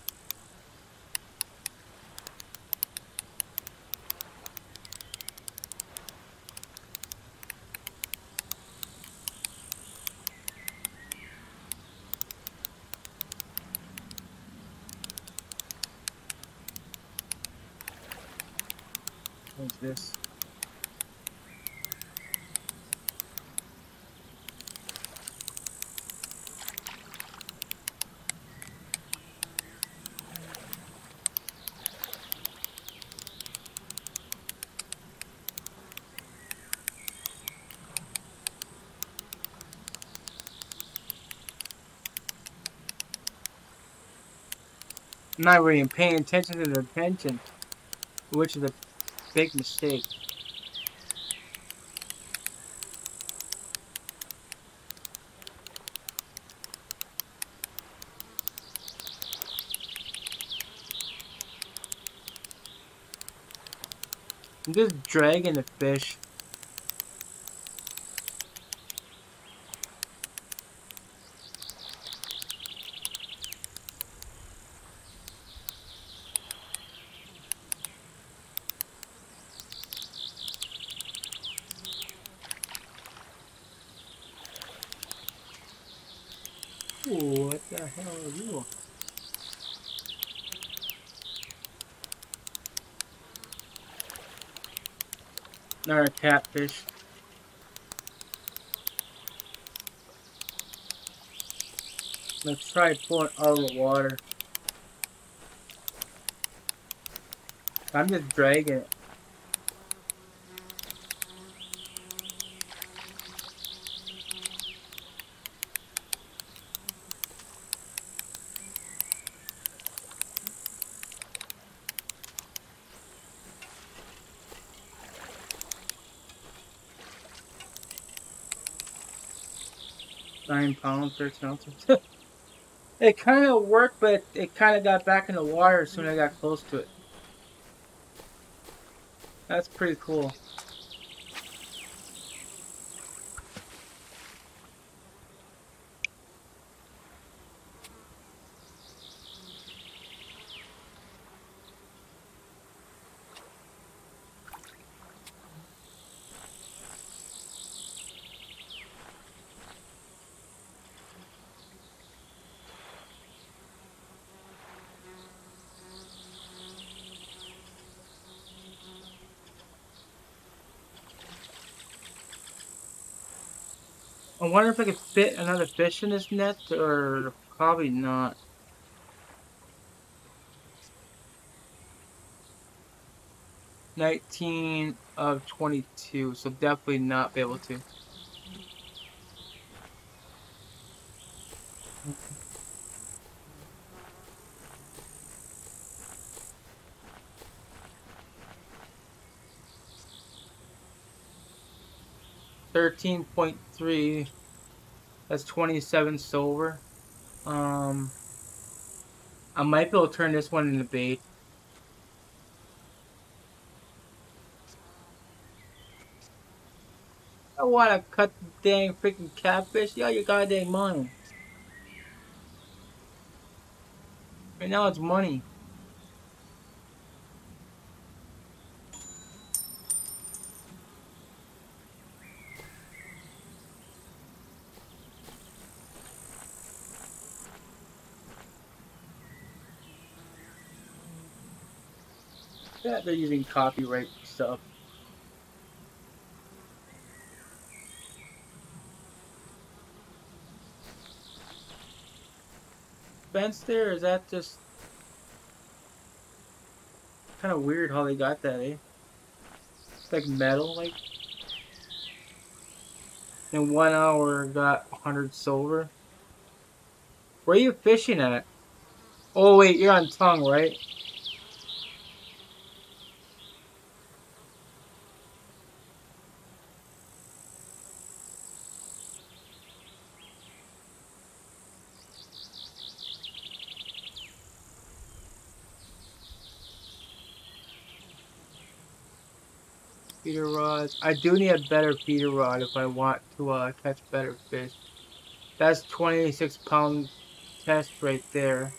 What's this? I'm not really paying attention to the tension, which is a big mistake. I'm just dragging the fish. Ooh, what the hell are you? Another catfish. Let's try pulling out of the water. I'm just dragging it. £9, 13 ounces. It kind of worked, but it kind of got back in the water as soon as I got close to it. That's pretty cool. I wonder if I could fit another fish in this net, or probably not. 19 of 22, so definitely not be able to. $13.3. That's 27 silver. I might be able to turn this one into bait. I want to cut the dang freaking catfish. Yeah, you goddamn money. Right now it's money. Yeah, they're using copyright stuff. Fence there? Is that just kind of weird how they got that, eh? It's like metal, like. In 1 hour, got 100 silver. Where are you fishing at? Oh, wait, you're on tongue, right? Feeder rods. I do need a better feeder rod if I want to catch better fish. That's 26-pound test right there.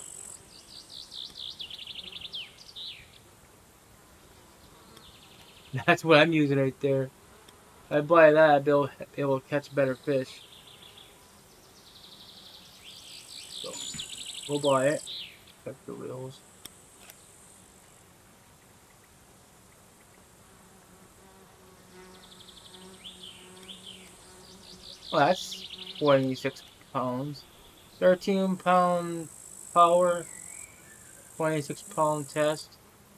That's what I'm using right there. If I buy that, I'll be able to catch better fish. So, we'll buy it. Check the reels. Well, that's 26 pounds. 13-pound power. 26-pound test.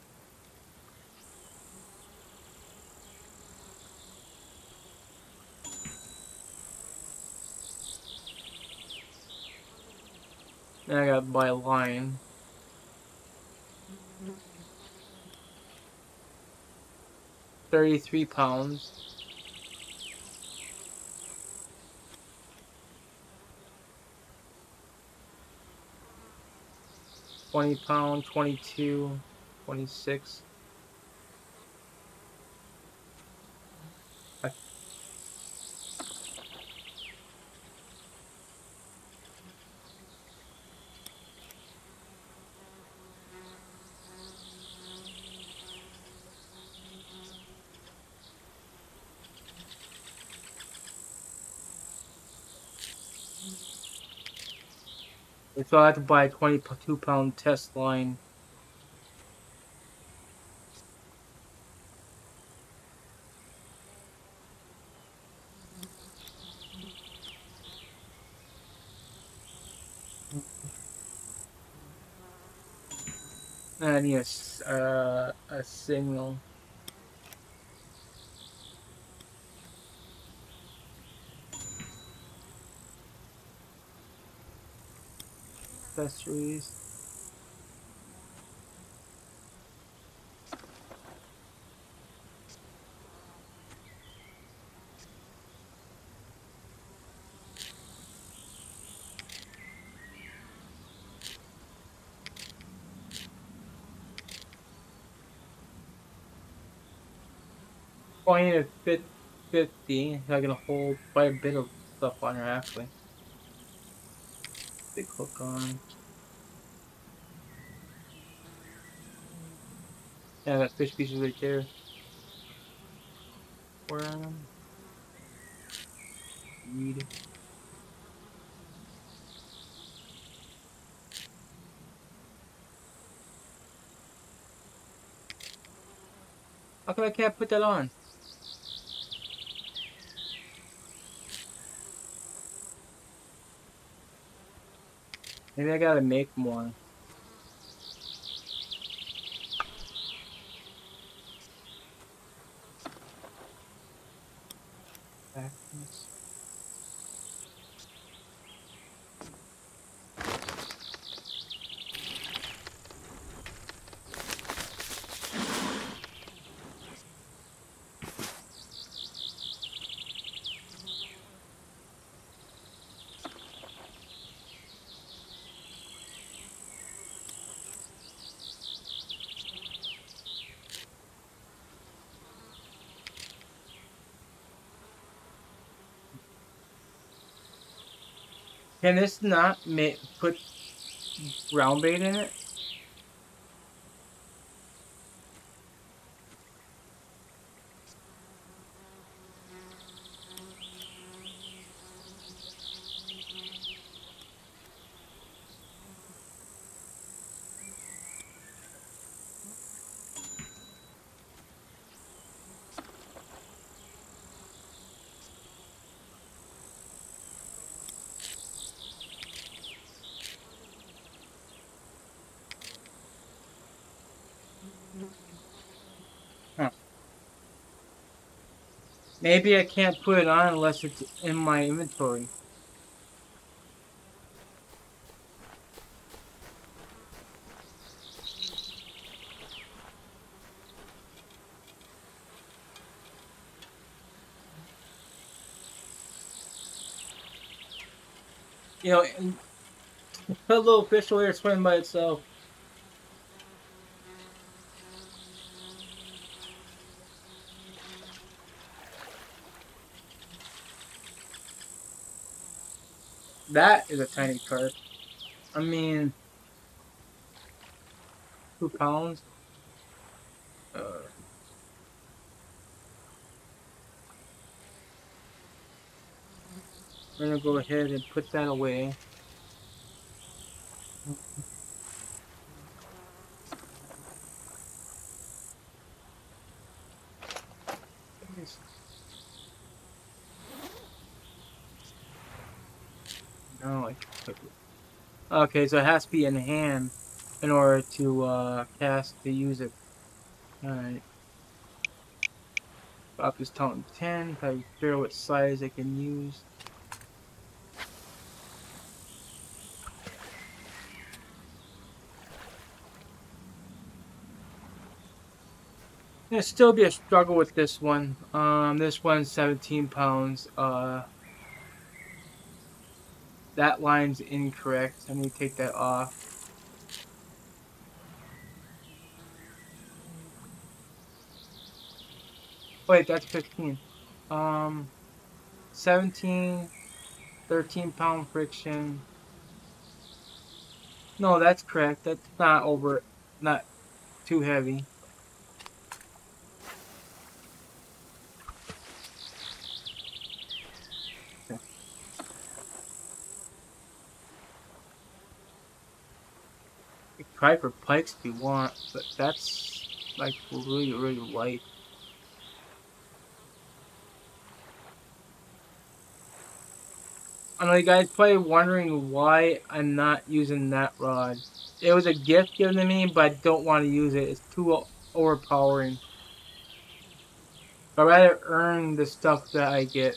Then I gotta buy a line. 33 pounds. £20, 22, 26. So I have to buy a 22-pound test line. And I need a signal. Accessories. Point at 50. So I can hold quite a bit of stuff on her actually. Big hook on. Yeah, that fish piece is right there. Worm. Weed. How come I can't put that on? Maybe I gotta make more. Backwards. Can this not put ground bait in it? Huh. Maybe I can't put it on unless it's in my inventory. You know, put a little fish away or swim by itself. That is a tiny carp. I mean, 2 pounds. We're gonna go ahead and put that away. No, okay, so it has to be in hand in order to cast to use it. Alright. Drop this taunt 10. If I figure out what size I can use. It'll still be a struggle with this one. This one's 17 pounds. That line's incorrect. I need to take that off. Wait, that's 15. 17, 13-pound friction. No, that's correct. That's not too heavy. Okay. You can try for pikes if you want, but that's like really, really light. I know you guys probably wondering why I'm not using that rod. It was a gift given to me, but I don't want to use it. It's too overpowering. I'd rather earn the stuff that I get.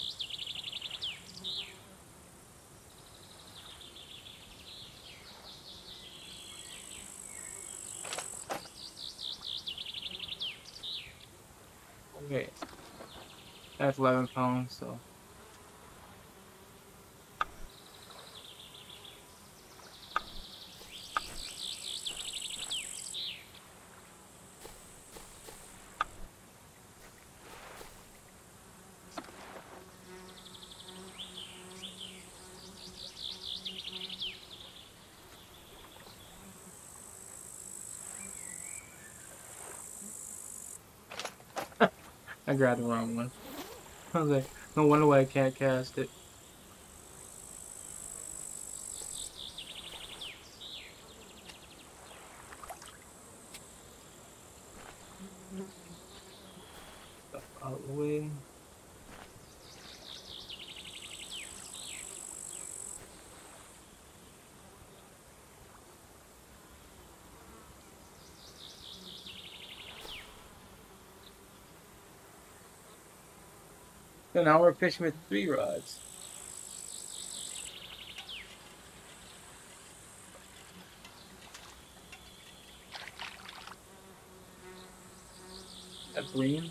Okay, that's 11 pounds, so. I grabbed the wrong one. I was like, no wonder why I can't cast it. Stuff out of the way. So now we're fishing with 3 rods. A green.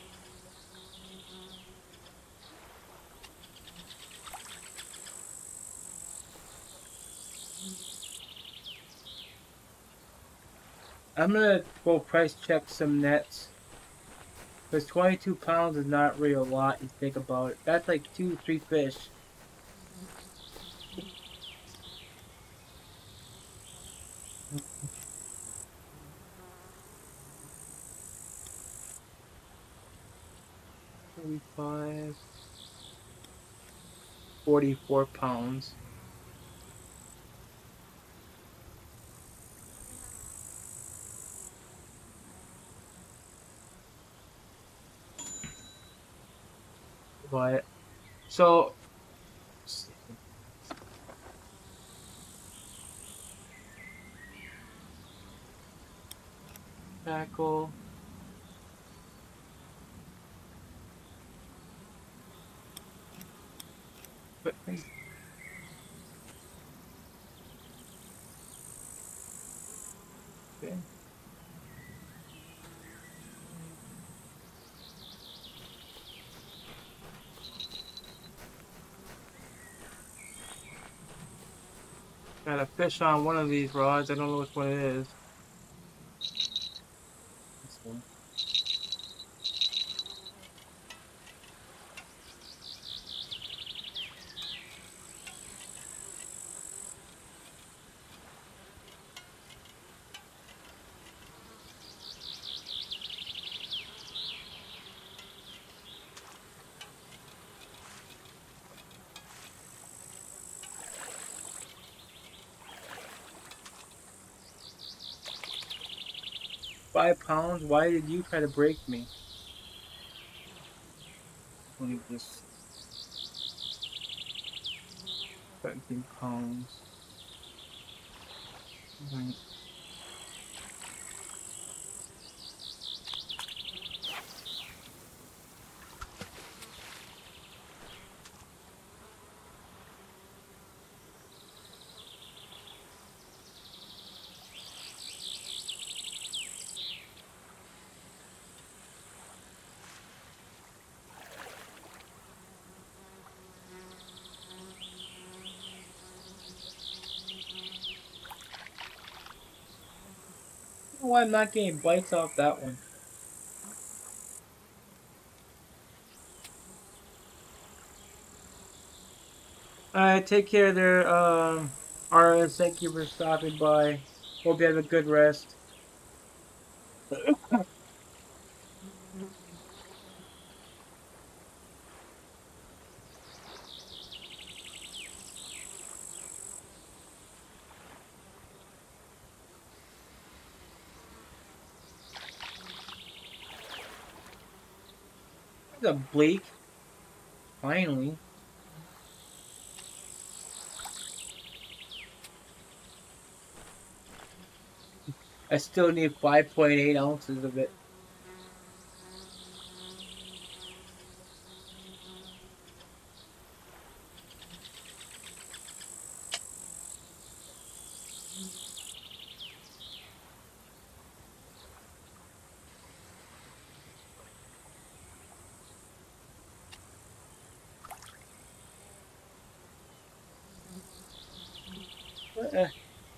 I'm gonna go price check some nets. Because 22 pounds is not really a lot, you think about it. That's like 2, 3 fish. $35, 44 pounds. But, so, tackle. Okay. Got a fish on one of these rods. I don't know which one it is. This one. £5? Why did you try to break me? Only just 17 pounds. Right. I don't know why I'm not getting bites off that one. Alright, take care there, RS. Thank you for stopping by. Hope you have a good rest. There's a bleak. Finally. I still need 5.8 ounces of it. Eh.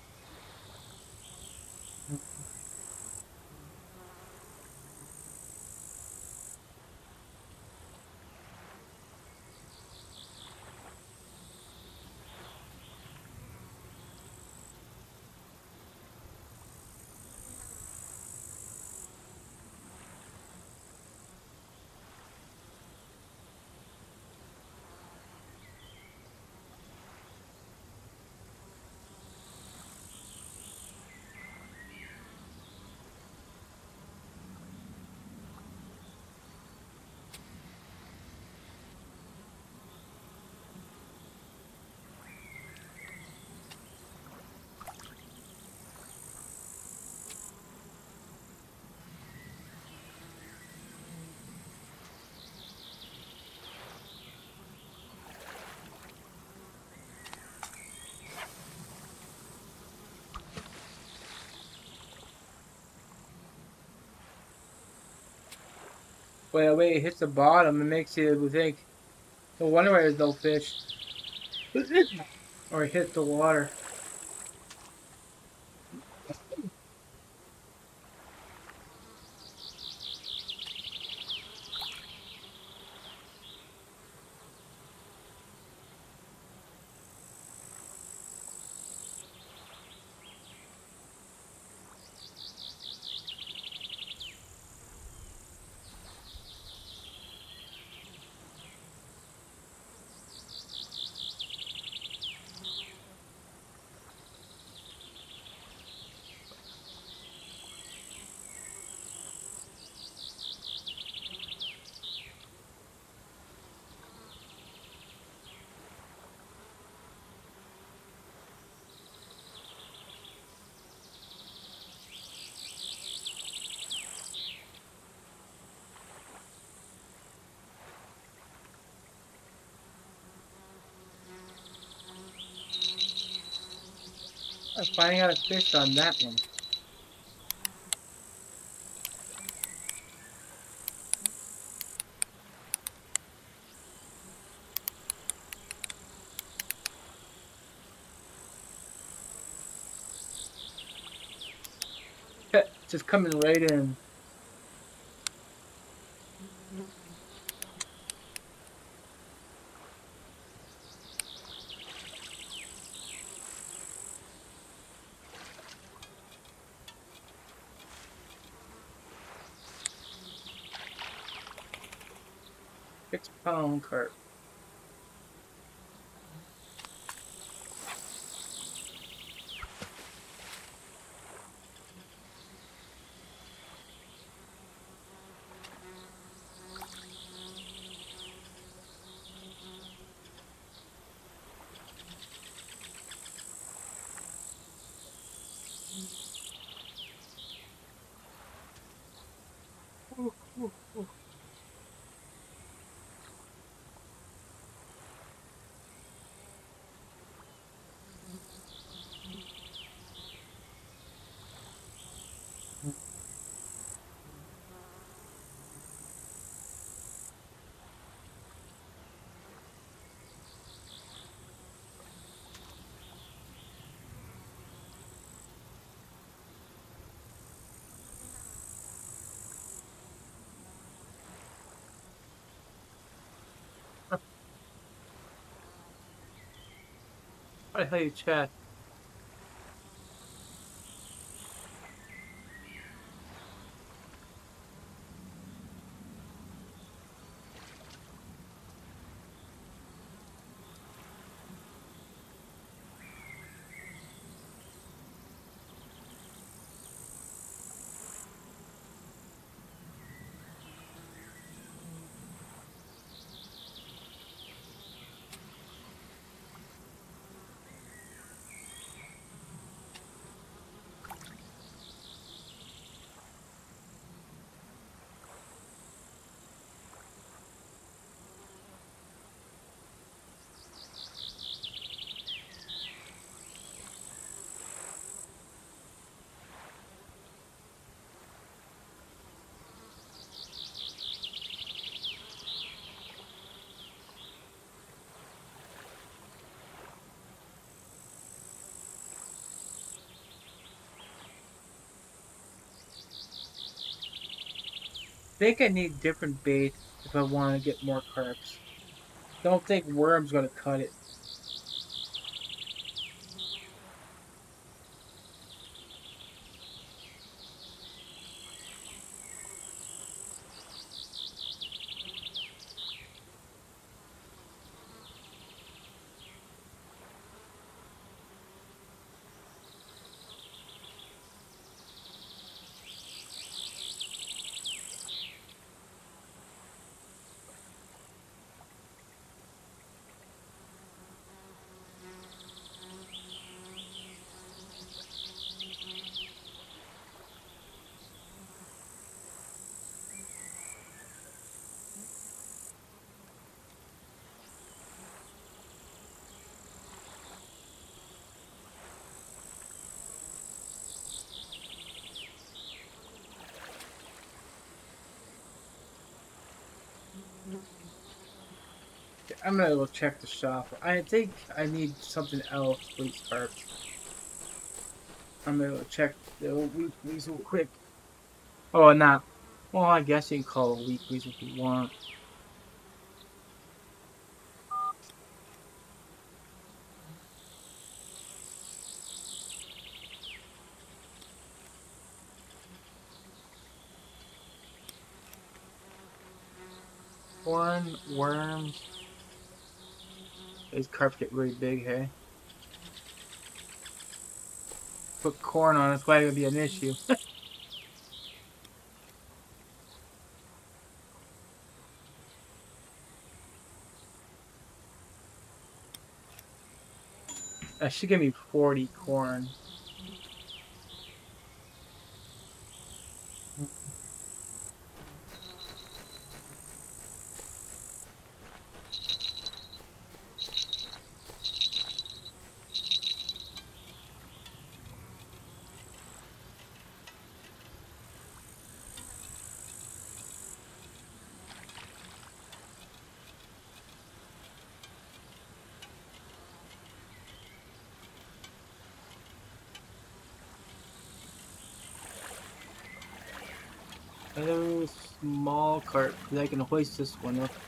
When it hits the bottom, it makes you think, no wonder why there's no fish. Or it hit the water. I finally got a fish on that one. Just coming right in. £6 carp. Ooh, ooh, ooh. I tell you, chat. think I need different bait if I want to get more carps. Don't think worm's gonna cut it. I'm gonna go check the shop. I think I need something else for these carps. I'm gonna go check the weeklies real quick. Oh, not. Well, I guess you can call it weeklies if you want. Corn, worms. These carps get really big, hey? Put corn on, it's why it would be an issue. That should give me 40 corn. Hello, small cart, because I can hoist this one up.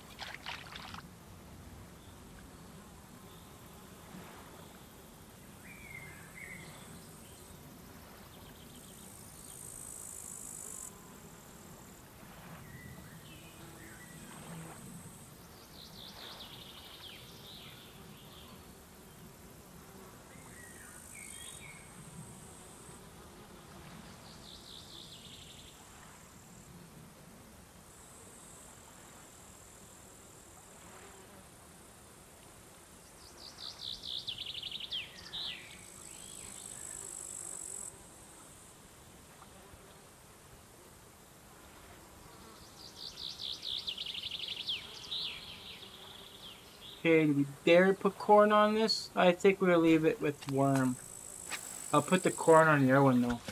Okay, do we dare put corn on this? I think we'll leave it with worm. I'll put the corn on the other one though.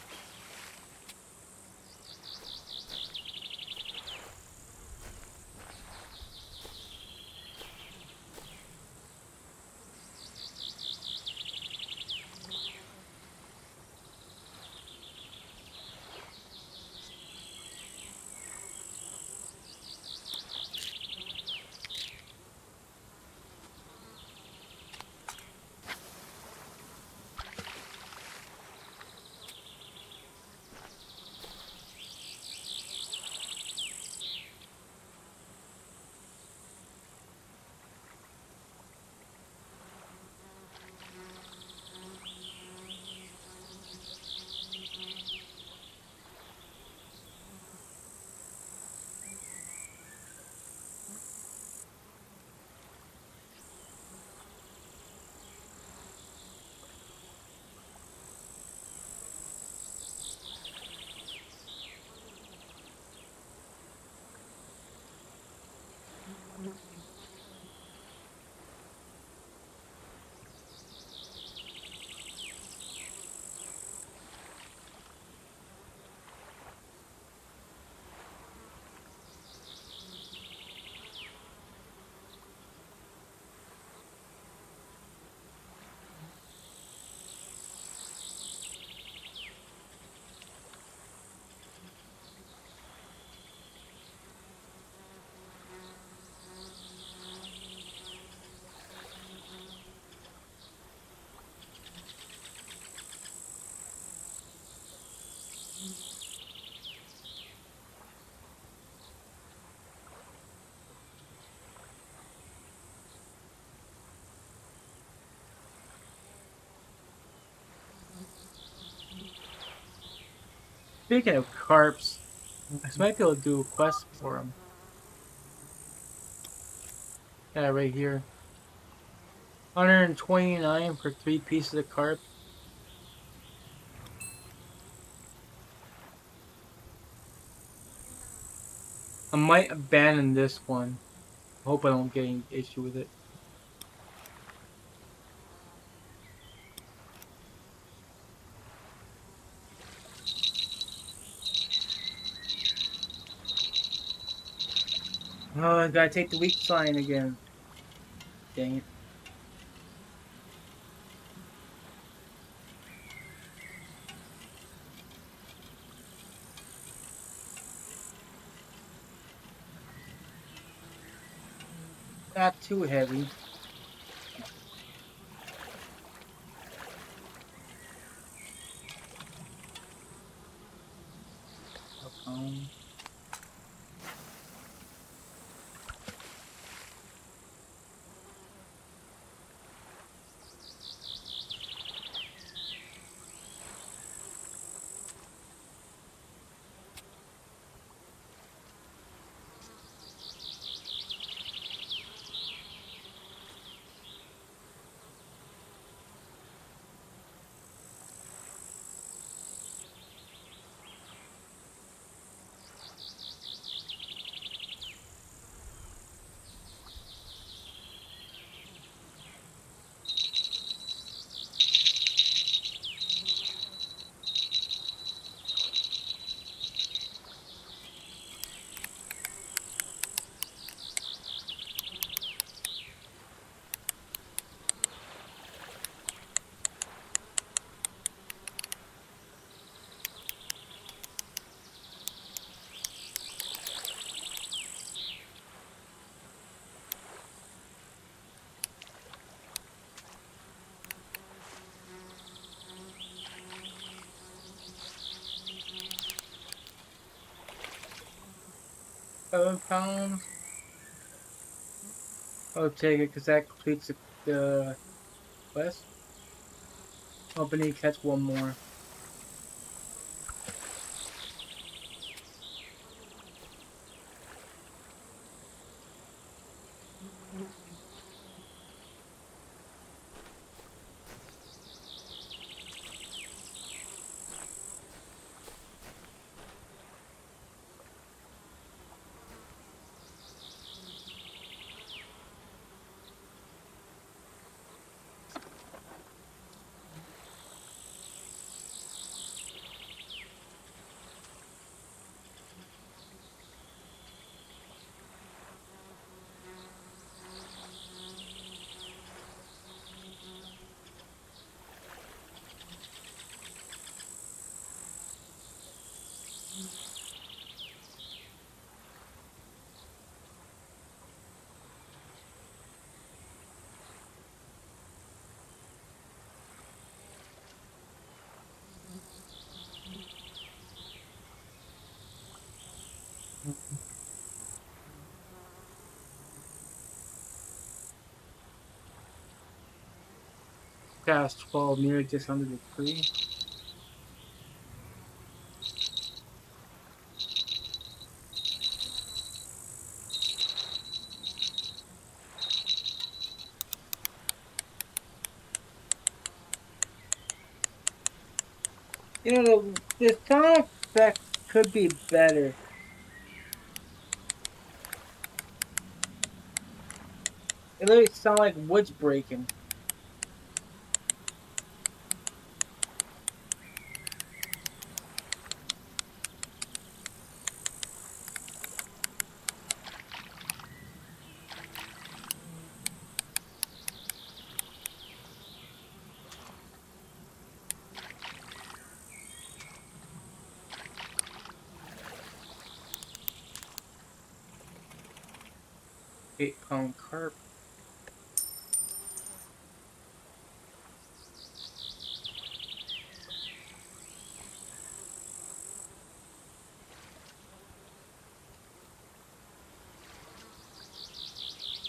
Speaking of carps, I might be able to do a quest for them. Yeah, right here. 129 for 3 pieces of carp. I might abandon this one. Hope I don't get any issue with it. Oh, I gotta take the weak sign again. Dang it. Not too heavy. Um, 7 pounds. I'll take it because that completes the quest. Hope I need to catch one more. Past 12, nearly just under the tree. You know, the sound effect could be better. It literally sounds like wood's breaking. £8 carp.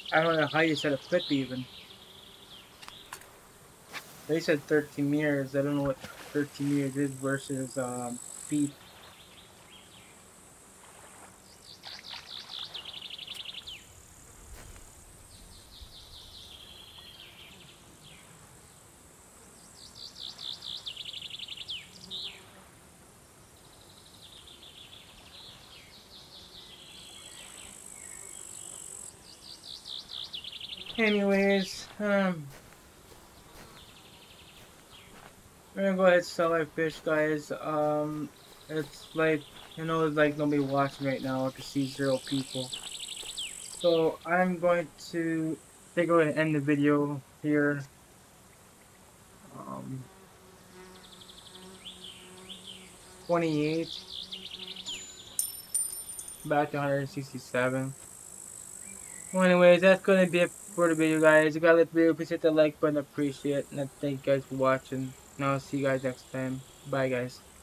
I don't know how you said a clip even. They said 13 meters. I don't know what 13 meters is versus feet. Anyways, I'm gonna go ahead and sell our fish, guys. It's like, it's like nobody watching right now. I can see 0 people. So I'm going to go ahead and end the video here. Um, 28 back to 167. Well, anyways, that's gonna be it for the video, guys. If you guys like the video, please hit the like button, appreciate it, and I thank you guys for watching. And I'll see you guys next time. Bye, guys.